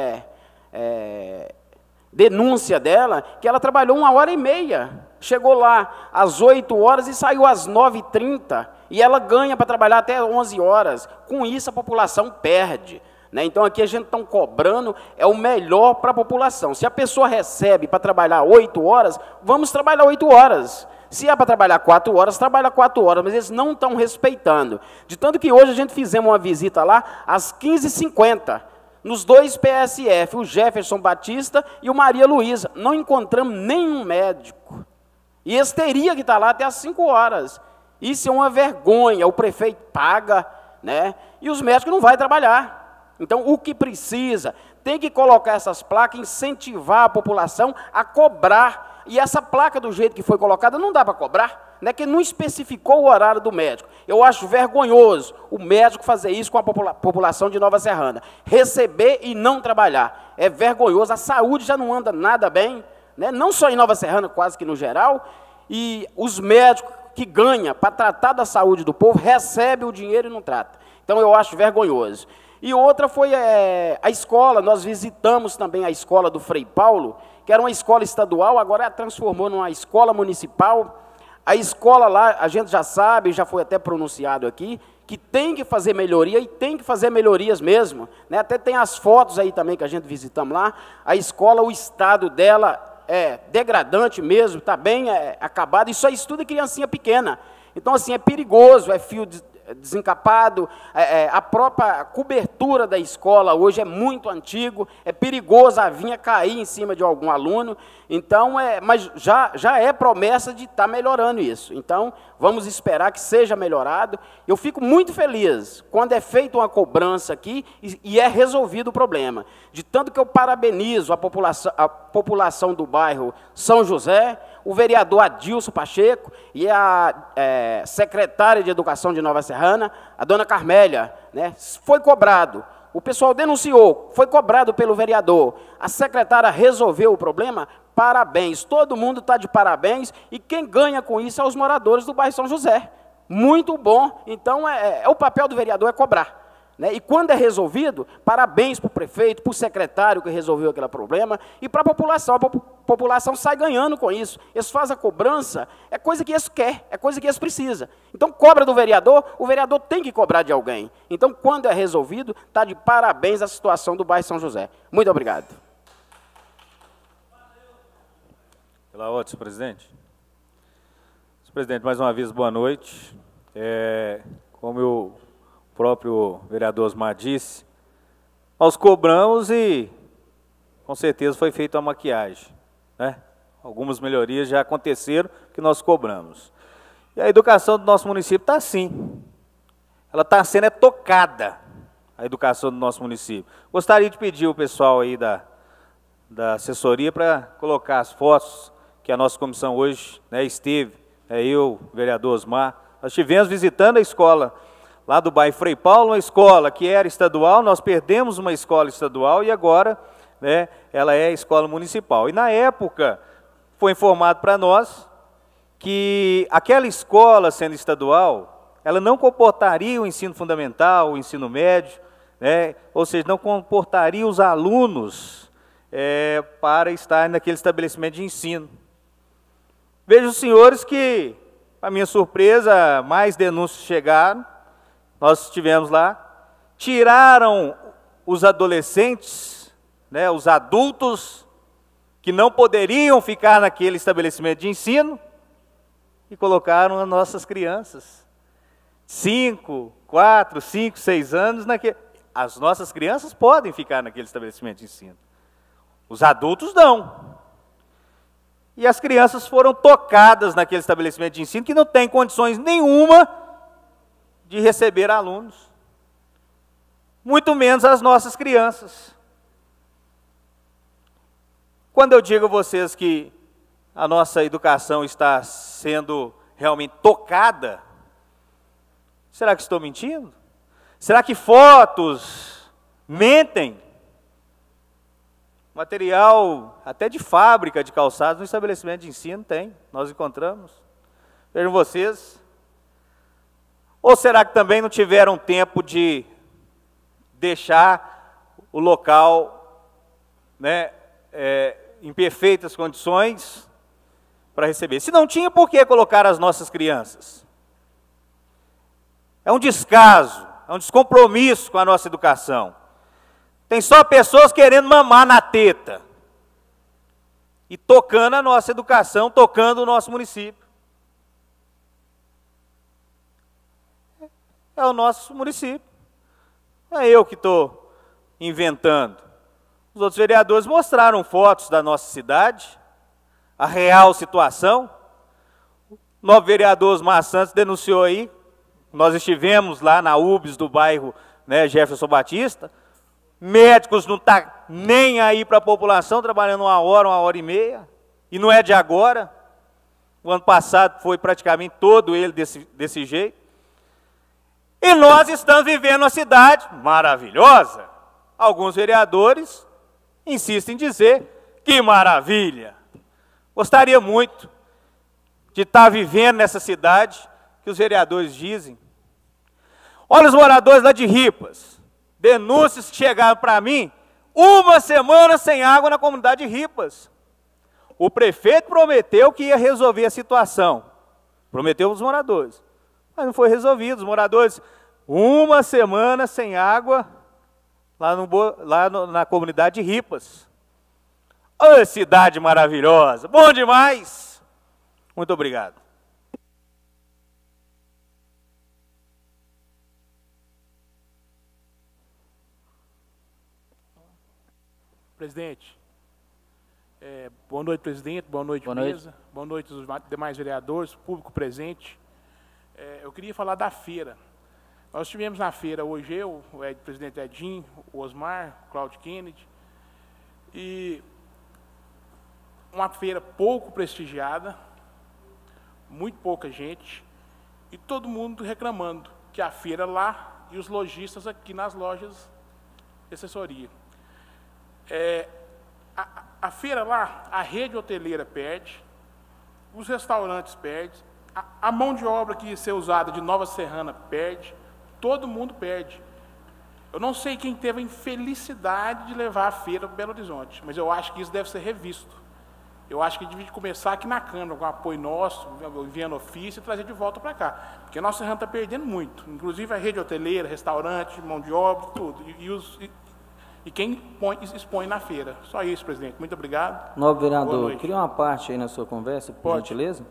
J: denúncia dela, que ela trabalhou 1h30, chegou lá às 8 horas e saiu às 9h30, e ela ganha para trabalhar até 11 horas. Com isso, a população perde. Né? Então, aqui a gente está cobrando o melhor para a população. Se a pessoa recebe para trabalhar 8 horas, vamos trabalhar 8 horas. Se é para trabalhar 4 horas, trabalha 4 horas, mas eles não estão respeitando. De tanto que hoje a gente fizemos uma visita lá às 15h50, nos 2 PSF, o Jefferson Batista e o Maria Luísa. Não encontramos nenhum médico. E eles teriam que estar lá até às 5 horas. Isso é uma vergonha, o prefeito paga, né? E os médicos não vão trabalhar. Então, o que precisa, tem que colocar essas placas, incentivar a população a cobrar. E essa placa, do jeito que foi colocada, não dá para cobrar, né? Que não especificou o horário do médico. Eu acho vergonhoso o médico fazer isso com a população de Nova Serrana. Receber e não trabalhar. É vergonhoso, a saúde já não anda nada bem, né? Não só em Nova Serrana, quase que no geral. E os médicos que ganham para tratar da saúde do povo, recebem o dinheiro e não tratam. Então, eu acho vergonhoso. E outra foi a escola, nós visitamos também a escola do Frei Paulo, que era uma escola estadual, agora ela transformou numa escola municipal. A escola lá, a gente já sabe, já foi até pronunciado aqui, que tem que fazer melhoria, e tem que fazer melhorias mesmo. Né? Até tem as fotos aí também que a gente visitamos lá. A escola, o estado dela é degradante mesmo, está bem acabado, e só estuda criancinha pequena. Então, assim, é perigoso, é fio desencapado, a própria cobertura da escola hoje é muito antigo, é perigoso a vinha cair em cima de algum aluno. Então, mas já é promessa de estar melhorando isso. Então, vamos esperar que seja melhorado. Eu fico muito feliz quando é feita uma cobrança aqui e é resolvido o problema. De tanto que eu parabenizo a população do bairro São José, o vereador Adilson Pacheco e a secretária de Educação de Nova Serrana, a dona Carmélia, né? Foi cobrado. O pessoal denunciou, foi cobrado pelo vereador. A secretária resolveu o problema, parabéns. Todo mundo está de parabéns, e quem ganha com isso é os moradores do bairro São José. Muito bom. Então, o papel do vereador é cobrar. né? E quando é resolvido, parabéns para o prefeito, para o secretário que resolveu aquele problema, e para a população sai ganhando com isso. Eles fazem a cobrança, é coisa que eles querem, é coisa que eles precisam. Então, cobra do vereador, o vereador tem que cobrar de alguém. Então, quando é resolvido, está de parabéns a situação do bairro São José. Muito obrigado.
F: Pela ordem, senhor presidente. Senhor presidente, mais uma vez, boa noite. Como o próprio vereador Osmar disse, nós cobramos e, com certeza, foi feita uma maquiagem, né? Algumas melhorias já aconteceram que nós cobramos. E a educação do nosso município está assim. Ela está sendo tocada, a educação do nosso município. Gostaria de pedir o pessoal aí da assessoria para colocar as fotos que a nossa comissão hoje, né, esteve, eu, o vereador Osmar, nós estivemos visitando a escola lá do bairro Frei Paulo, uma escola que era estadual, nós perdemos uma escola estadual e agora, né, ela é a escola municipal. E na época foi informado para nós que aquela escola sendo estadual, ela não comportaria o ensino fundamental, o ensino médio, né, ou seja, não comportaria os alunos para estar naquele estabelecimento de ensino. Vejo os senhores que, para minha surpresa, mais denúncias chegaram, nós estivemos lá, tiraram os adolescentes, né, os adultos, que não poderiam ficar naquele estabelecimento de ensino, e colocaram as nossas crianças, 5, 4, 5, 6 anos, as nossas crianças podem ficar naquele estabelecimento de ensino, os adultos não. E as crianças foram tocadas naquele estabelecimento de ensino que não tem condições nenhuma de receber alunos, muito menos as nossas crianças. Quando eu digo a vocês que a nossa educação está sendo realmente tocada, será que estou mentindo? Será que fotos mentem? Material até de fábrica de calçados no estabelecimento de ensino tem, nós encontramos. Vejam vocês. Ou será que também não tiveram tempo de deixar o local, né, em perfeitas condições para receber? Se não tinha, por que colocar as nossas crianças? É um descaso, é um descompromisso com a nossa educação. Tem só pessoas querendo mamar na teta e tocando a nossa educação, tocando o nosso município. É o nosso município. Não é eu que estou inventando. Os outros vereadores mostraram fotos da nossa cidade, a real situação. O novo vereador Osmar Santos denunciou aí, nós estivemos lá na UBS do bairro, né, Jefferson Batista. Médicos não estão nem aí para a população, trabalhando 1 hora e meia, e não é de agora. O ano passado foi praticamente todo ele desse jeito. E nós estamos vivendo uma cidade maravilhosa. Alguns vereadores insistem em dizer que maravilha. Gostaria muito de estar vivendo nessa cidade que os vereadores dizem. Olha os moradores lá de Ripas. Denúncias que chegaram para mim, 1 semana sem água na comunidade de Ripas. O prefeito prometeu que ia resolver a situação. Prometeu aos moradores. Mas não foi resolvido. Os moradores, 1 semana sem água na comunidade de Ripas. Ô, cidade maravilhosa. Bom demais. Muito obrigado.
K: Presidente, boa noite, presidente, boa noite, mesa, boa noite aos demais vereadores, público presente. Eu queria falar da feira. Nós estivemos na feira hoje, o presidente Edinho, o Osmar, o Claudio Kennedy, e uma feira pouco prestigiada, muito pouca gente, e todo mundo reclamando que a feira lá e os lojistas aqui nas lojas de assessoria. A feira lá, a rede hoteleira perde, os restaurantes perdem, a mão de obra que ia ser usada de Nova Serrana perde, todo mundo perde. Eu não sei quem teve a infelicidade de levar a feira para Belo Horizonte, mas eu acho que isso deve ser revisto. Eu acho que devia começar aqui na Câmara, com apoio nosso, enviando ofício e trazer de volta para cá. Porque a nossa Serrana está perdendo muito, inclusive a rede hoteleira, restaurante, mão de obra, tudo. E quem expõe na feira. Só isso, presidente. Muito obrigado.
H: Nobre vereador, eu queria uma parte aí na sua conversa, por gentileza.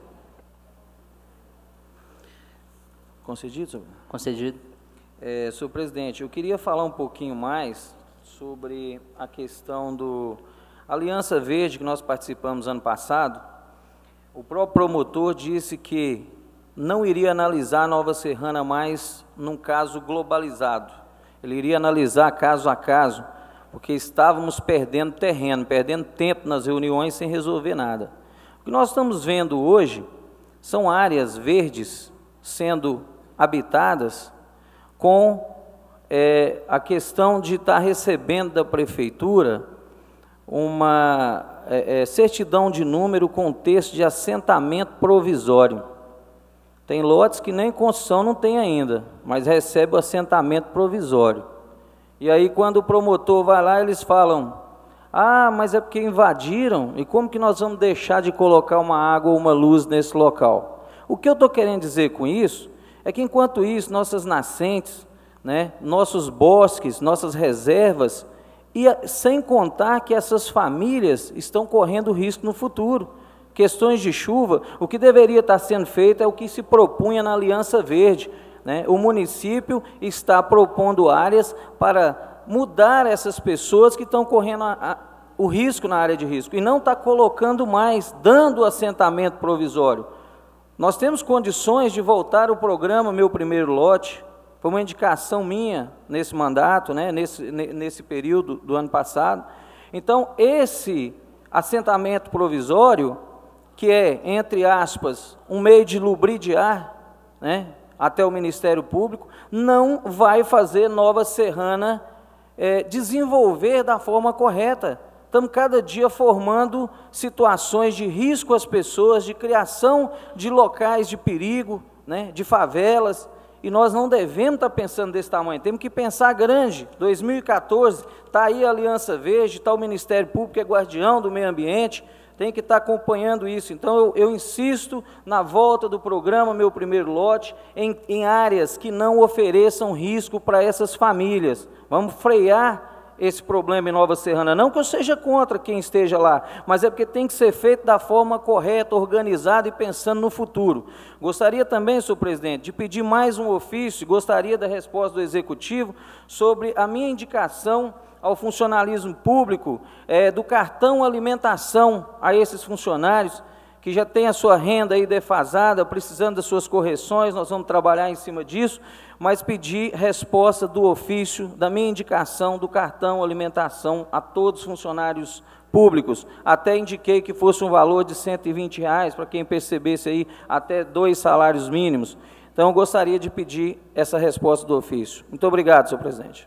H: Concedido, senhor?
A: Concedido.
H: Senhor presidente, eu queria falar um pouquinho mais sobre a questão do Aliança Verde, que nós participamos ano passado. O próprio promotor disse que não iria analisar a Nova Serrana mais num caso globalizado. Ele iria analisar caso a caso, porque estávamos perdendo terreno, perdendo tempo nas reuniões sem resolver nada. O que nós estamos vendo hoje são áreas verdes sendo habitadas com a questão de estar recebendo da prefeitura uma certidão de número com texto de assentamento provisório. Tem lotes que nem construção não tem ainda, mas recebe o assentamento provisório. E aí quando o promotor vai lá, eles falam, ah, mas é porque invadiram, e como que nós vamos deixar de colocar uma água ou uma luz nesse local? O que eu estou querendo dizer com isso é que enquanto isso, nossas nascentes, né, nossos bosques, nossas reservas, e sem contar que essas famílias estão correndo risco no futuro. Questões de chuva, o que deveria estar sendo feito é o que se propunha na Aliança Verde, né? O município está propondo áreas para mudar essas pessoas que estão correndo o risco na área de risco, e não está colocando mais, dando assentamento provisório. Nós temos condições de voltar ao programa Meu Primeiro Lote, foi uma indicação minha nesse mandato, né, nesse período do ano passado. Então, esse assentamento provisório, que é, entre aspas, um meio de lubridiar, né, até o Ministério Público, não vai fazer Nova Serrana desenvolver da forma correta. Estamos cada dia formando situações de risco às pessoas, de criação de locais de perigo, né, de favelas, e nós não devemos estar pensando desse tamanho, temos que pensar grande. 2014, está aí a Aliança Verde, está o Ministério Público, que é guardião do meio ambiente, tem que estar acompanhando isso. Então, eu insisto na volta do programa Meu Primeiro Lote, em áreas que não ofereçam risco para essas famílias. Vamos frear esse problema em Nova Serrana, não que eu seja contra quem esteja lá, mas é porque tem que ser feito da forma correta, organizada e pensando no futuro. Gostaria também, senhor presidente, de pedir mais um ofício, gostaria da resposta do Executivo sobre a minha indicação ao funcionalismo público do cartão alimentação a esses funcionários, que já tem a sua renda aí defasada, precisando das suas correções, nós vamos trabalhar em cima disso, mas pedir resposta do ofício, da minha indicação do cartão alimentação a todos os funcionários públicos. Até indiquei que fosse um valor de R$120, para quem percebesse aí, até 2 salários mínimos. Então, eu gostaria de pedir essa resposta do ofício. Muito obrigado, senhor presidente.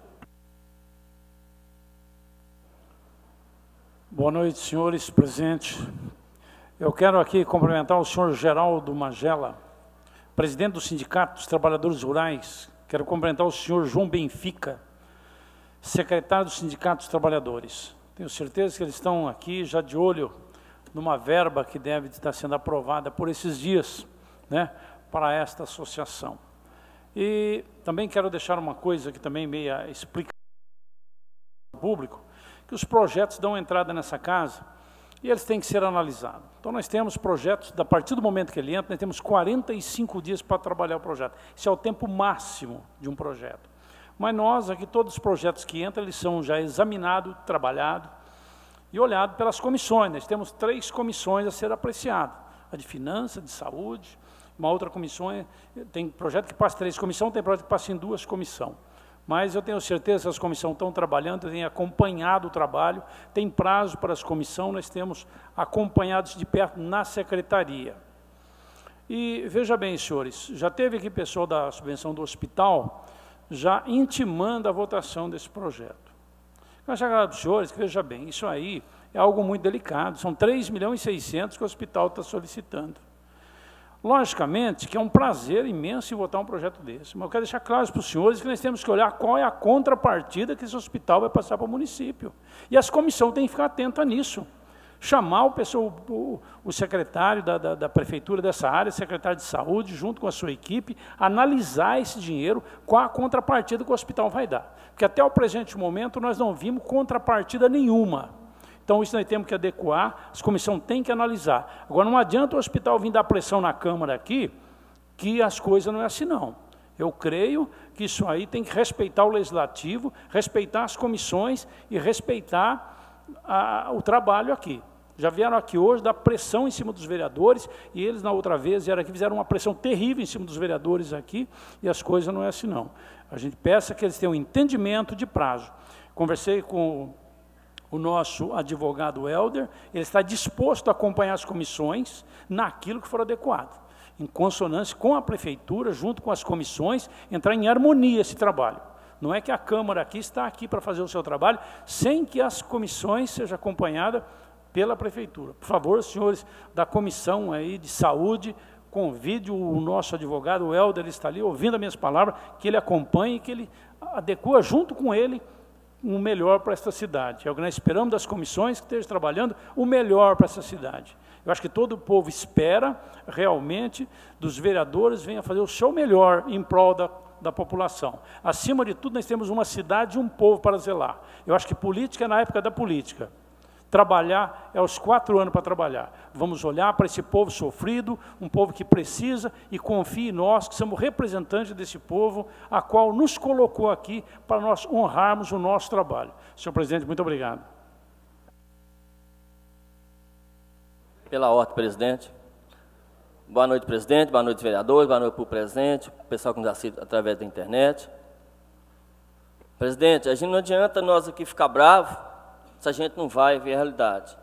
D: Boa noite, senhores presentes. Eu quero aqui cumprimentar o senhor Geraldo Magela, presidente do Sindicato dos Trabalhadores Rurais. Quero cumprimentar o senhor João Benfica, secretário do Sindicato dos Trabalhadores. Tenho certeza que eles estão aqui já de olho numa verba que deve estar sendo aprovada por esses dias, né, para esta associação. E também quero deixar uma coisa que também meia explica ao público, que os projetos dão entrada nessa casa e eles têm que ser analisados. Então, nós temos projetos, a partir do momento que ele entra, nós temos 45 dias para trabalhar o projeto. Esse é o tempo máximo de um projeto. Mas nós, aqui, todos os projetos que entram, eles são já examinados, trabalhados e olhados pelas comissões. Nós temos 3 comissões a ser apreciadas. A de Finanças, de Saúde, uma outra comissão, tem projeto que passa 3 comissões, tem projeto que passa em 2 comissões. Mas eu tenho certeza que as comissões estão trabalhando, têm acompanhado o trabalho, tem prazo para as comissões, nós temos acompanhado de perto na secretaria. E veja bem, senhores, já teve aqui pessoal da subvenção do hospital já intimando a votação desse projeto. Eu chegar para os senhores que, veja bem, isso aí é algo muito delicado, são 3.600.000 que o hospital está solicitando. Logicamente que é um prazer imenso em votar um projeto desse, mas eu quero deixar claro para os senhores que nós temos que olhar qual é a contrapartida que esse hospital vai passar para o município. E as comissões têm que ficar atentas nisso. Chamar o secretário da prefeitura dessa área, secretário de saúde, junto com a sua equipe, analisar esse dinheiro, qual a contrapartida que o hospital vai dar. Porque até o presente momento nós não vimos contrapartida nenhuma. Então isso nós temos que adequar, as comissões têm que analisar. Agora não adianta o hospital vir dar pressão na Câmara aqui, que as coisas não é assim não. Eu creio que isso aí tem que respeitar o Legislativo, respeitar as comissões e respeitar o trabalho aqui. Já vieram aqui hoje dar pressão em cima dos vereadores, e eles, na outra vez, vieram aqui, fizeram uma pressão terrível em cima dos vereadores aqui, e as coisas não é assim, não. A gente peça que eles tenham um entendimento de prazo. Conversei com o nosso advogado Helder, ele está disposto a acompanhar as comissões naquilo que for adequado, em consonância com a prefeitura, junto com as comissões, entrar em harmonia esse trabalho. Não é que a Câmara aqui está aqui para fazer o seu trabalho, sem que as comissões sejam acompanhadas pela Prefeitura. Por favor, senhores da Comissão aí de Saúde, convide o nosso advogado, o Helder, ele está ali, ouvindo as minhas palavras, que ele acompanhe, que ele adequa junto com ele o melhor para esta cidade. É o que nós esperamos das comissões que estejam trabalhando o melhor para essa cidade. Eu acho que todo o povo espera, realmente, dos vereadores venham fazer o seu melhor em prol da população. Acima de tudo, nós temos uma cidade e um povo para zelar. Eu acho que política é na época da política. Trabalhar é os 4 anos para trabalhar. Vamos olhar para esse povo sofrido, um povo que precisa, e confie em nós, que somos representantes desse povo, a qual nos colocou aqui para nós honrarmos o nosso trabalho. Senhor presidente, muito obrigado.
L: Pela ordem, presidente. Boa noite, presidente, boa noite, vereadores, boa noite para o presente, o pessoal que nos assiste através da internet. Presidente, a gente não adianta nós aqui ficar bravos se a gente não vai ver a realidade.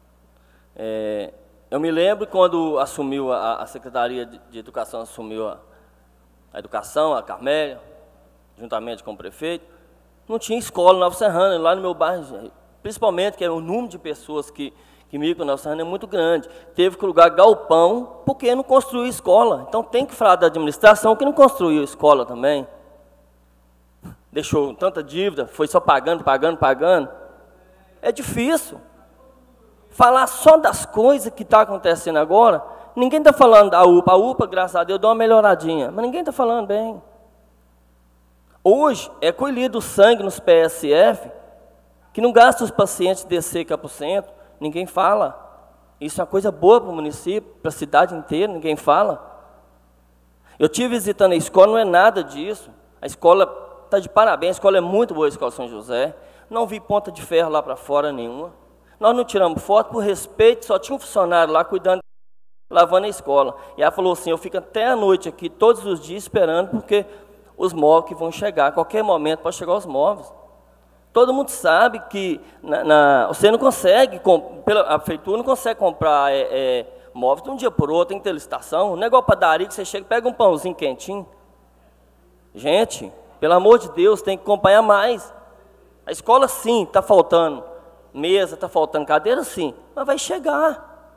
L: Eu me lembro quando assumiu a Secretaria de Educação, assumiu a Educação, a Carmélia, juntamente com o prefeito, não tinha escola na Nova Serrana, lá no meu bairro, principalmente que o número de pessoas que migram na Nova Serrana é muito grande. Teve que alugar galpão porque não construiu escola. Então tem que falar da administração que não construiu escola também. Deixou tanta dívida, foi só pagando, pagando, pagando. É difícil. Falar só das coisas que estão acontecendo agora, ninguém está falando da UPA. A UPA, graças a Deus, deu uma melhoradinha, mas ninguém está falando bem. Hoje, é colhido sangue nos PSF, que não gasta os pacientes DC que é por cento, ninguém fala. Isso é uma coisa boa para o município, para a cidade inteira, ninguém fala. Eu estive visitando a escola, não é nada disso. A escola está de parabéns, a escola é muito boa, a Escola São José. Não vi ponta de ferro lá para fora nenhuma. Nós não tiramos foto por respeito, só tinha um funcionário lá cuidando, lavando a escola. E ela falou assim, eu fico até a noite aqui, todos os dias, esperando, porque os móveis que vão chegar, a qualquer momento pode chegar os móveis. Todo mundo sabe que você não consegue, a prefeitura não consegue comprar móveis de um dia por outro, tem que ter licitação. Não é igual padaria que você chega e pega um pãozinho quentinho. Gente, pelo amor de Deus, tem que acompanhar mais. A escola, sim, está faltando mesa, está faltando cadeira, sim, mas vai chegar.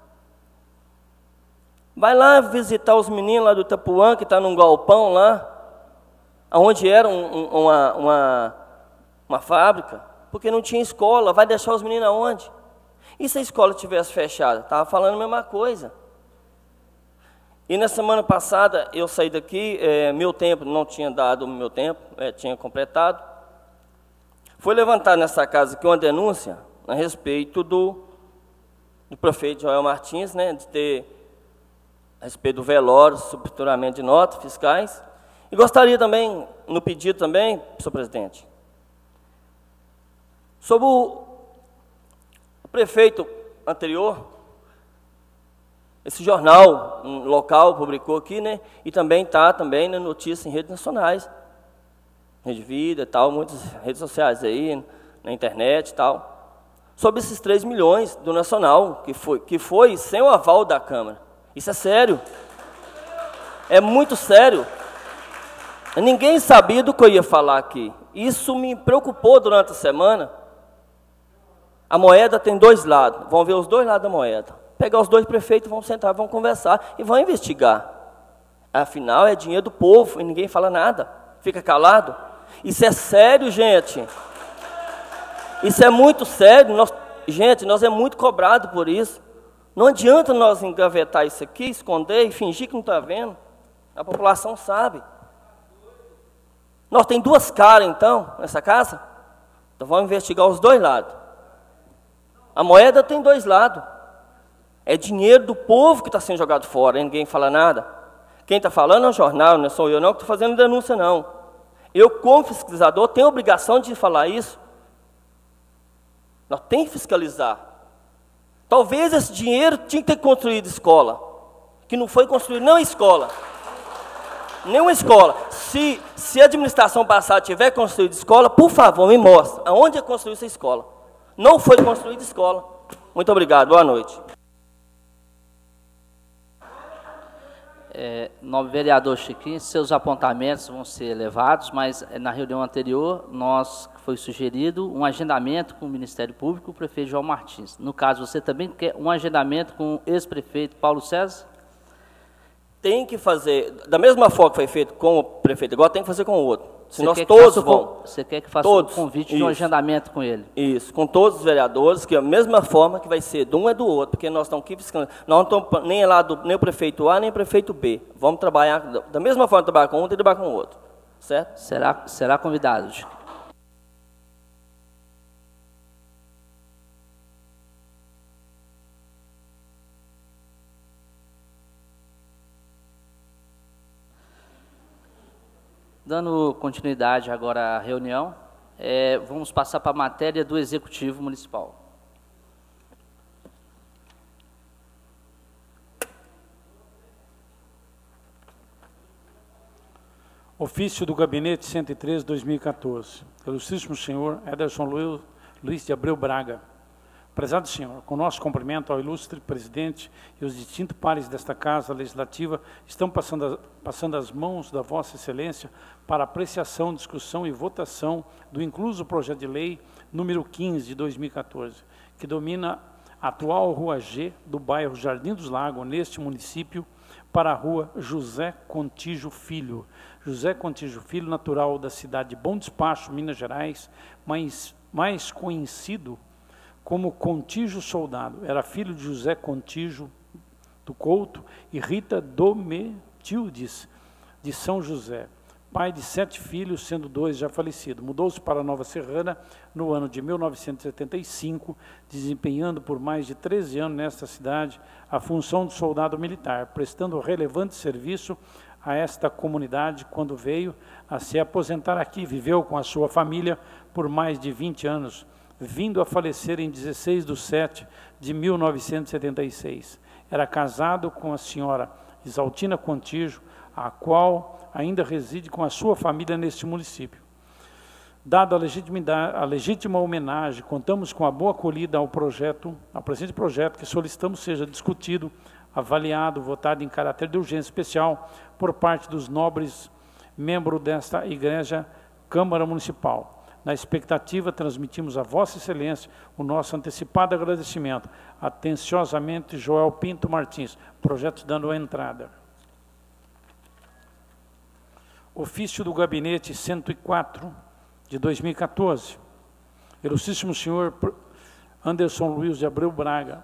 L: Vai lá visitar os meninos lá do Itapuã, que está num galpão lá, onde era uma fábrica, porque não tinha escola. Vai deixar os meninos aonde? E se a escola tivesse fechada? Estava falando a mesma coisa. E na semana passada, eu saí daqui, meu tempo, não tinha dado o meu tempo, tinha completado. Foi levantada nessa casa aqui uma denúncia a respeito do prefeito Joel Martins, né, de ter, a respeito do velório, subturamento de notas fiscais. E gostaria também, no pedido também, senhor presidente, sobre o prefeito anterior, esse jornal local publicou aqui, né, e também está também na notícia em redes nacionais, Rede Vida e tal, muitas redes sociais aí, na internet e tal, sobre esses 3 milhões do Nacional, que foi sem o aval da Câmara. Isso é sério. É muito sério. Ninguém sabia do que eu ia falar aqui. Isso me preocupou durante a semana. A moeda tem 2 lados. Vão ver os 2 lados da moeda. Pegar os 2 prefeitos, vão sentar, vão conversar e vão investigar. Afinal, é dinheiro do povo e ninguém fala nada. Fica calado. Isso é sério, gente. Isso é muito sério. Gente, nós é muito cobrado por isso. Não adianta nós engavetar isso aqui, esconder e fingir que não está vendo. A população sabe. Nós tem duas caras, então, nessa casa. Então vamos investigar os dois lados. A moeda tem dois lados. É dinheiro do povo que está sendo jogado fora, e ninguém fala nada. Quem está falando é o jornal, não sou eu não que estou fazendo denúncia, não. Eu, como fiscalizador, tenho a obrigação de falar isso. Nós temos que fiscalizar. Talvez esse dinheiro tinha que ter construído escola, que não foi construído nenhuma escola. Nenhuma escola. Se a administração passada tiver construído escola, por favor, me mostre aonde é construída essa escola. Não foi construída escola. Muito obrigado, boa noite.
A: Nobre vereador Chiquinho, seus apontamentos vão ser levados, mas na reunião anterior foi sugerido um agendamento com o Ministério Público e o prefeito João Martins. No caso, você também quer um agendamento com o ex-prefeito Paulo César?
L: Tem que fazer, da mesma forma que foi feito com o prefeito, igual tem que fazer com o outro. Se nós todos vão.
A: Você quer que faça o convite de um agendamento com ele?
L: Isso, com todos os vereadores, que é a mesma forma que vai ser de um é do outro, porque nós estamos aqui fiscalizando. Nós não estamos nem lá nem o prefeito A, nem o prefeito B. Vamos trabalhar da mesma forma, trabalhar com um e trabalhar com o outro. Certo?
A: Será convidado. Dando continuidade agora à reunião, vamos passar para a matéria do Executivo Municipal.
D: Ofício do Gabinete 103/2014. Ilustríssimo senhor Ederson Luiz de Abreu Braga. Prezado senhor, com nosso cumprimento ao ilustre presidente e os distintos pares desta Casa Legislativa, estão passando as mãos da Vossa Excelência para apreciação, discussão e votação do incluso projeto de lei número 15 de 2014, que domina a atual Rua G do bairro Jardim dos Lagos, neste município, para a Rua José Contígio Filho. José Contígio Filho, natural da cidade de Bom Despacho, Minas Gerais, mais conhecido como Contígio Soldado. Era filho de José Contígio do Couto e Rita Dometildes de São José, pai de 7 filhos, sendo 2 já falecidos. Mudou-se para Nova Serrana no ano de 1975, desempenhando por mais de 13 anos nesta cidade a função de soldado militar, prestando relevante serviço a esta comunidade quando veio a se aposentar aqui. Viveu com a sua família por mais de 20 anos, vindo a falecer em 16/7/1976. Era casado com a senhora Isaltina Contígio, a qual ainda reside com a sua família neste município. Dada a legítima homenagem, contamos com a boa acolhida ao presente projeto, que solicitamos seja discutido, avaliado, votado em caráter de urgência especial por parte dos nobres membros desta Igreja Câmara Municipal. Na expectativa, transmitimos a Vossa Excelência o nosso antecipado agradecimento. Atenciosamente, Joel Pinto Martins. Projeto dando a entrada. Ofício do Gabinete 104, de 2014. Ilustríssimo senhor Anderson Luiz de Abreu Braga,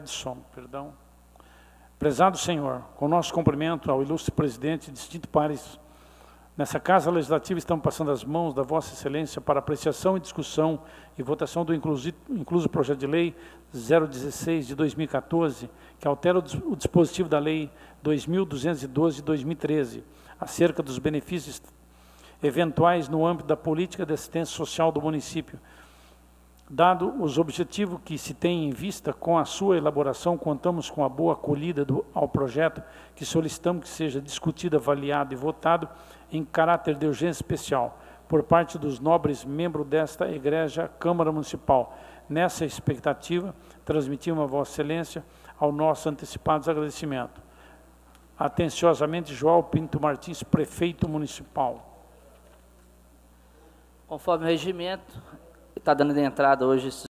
D: Prezado senhor, com nosso cumprimento ao ilustre presidente e distintos pares, nessa Casa Legislativa estamos passando as mãos da Vossa Excelência para apreciação e discussão e votação do incluso projeto de lei 016 de 2014, que altera o dispositivo da lei 2212 de 2013, acerca dos benefícios eventuais no âmbito da política de assistência social do município. Dado os objetivos que se tem em vista, com a sua elaboração, contamos com a boa acolhida ao projeto, que solicitamos que seja discutido, avaliado e votado em caráter de urgência especial, por parte dos nobres membros desta Igreja Câmara Municipal. Nessa expectativa, transmitimos a Vossa Excelência ao nosso antecipado agradecimento. Atenciosamente, João Pinto Martins, Prefeito Municipal.
A: Conforme o regimento, está dando de entrada hoje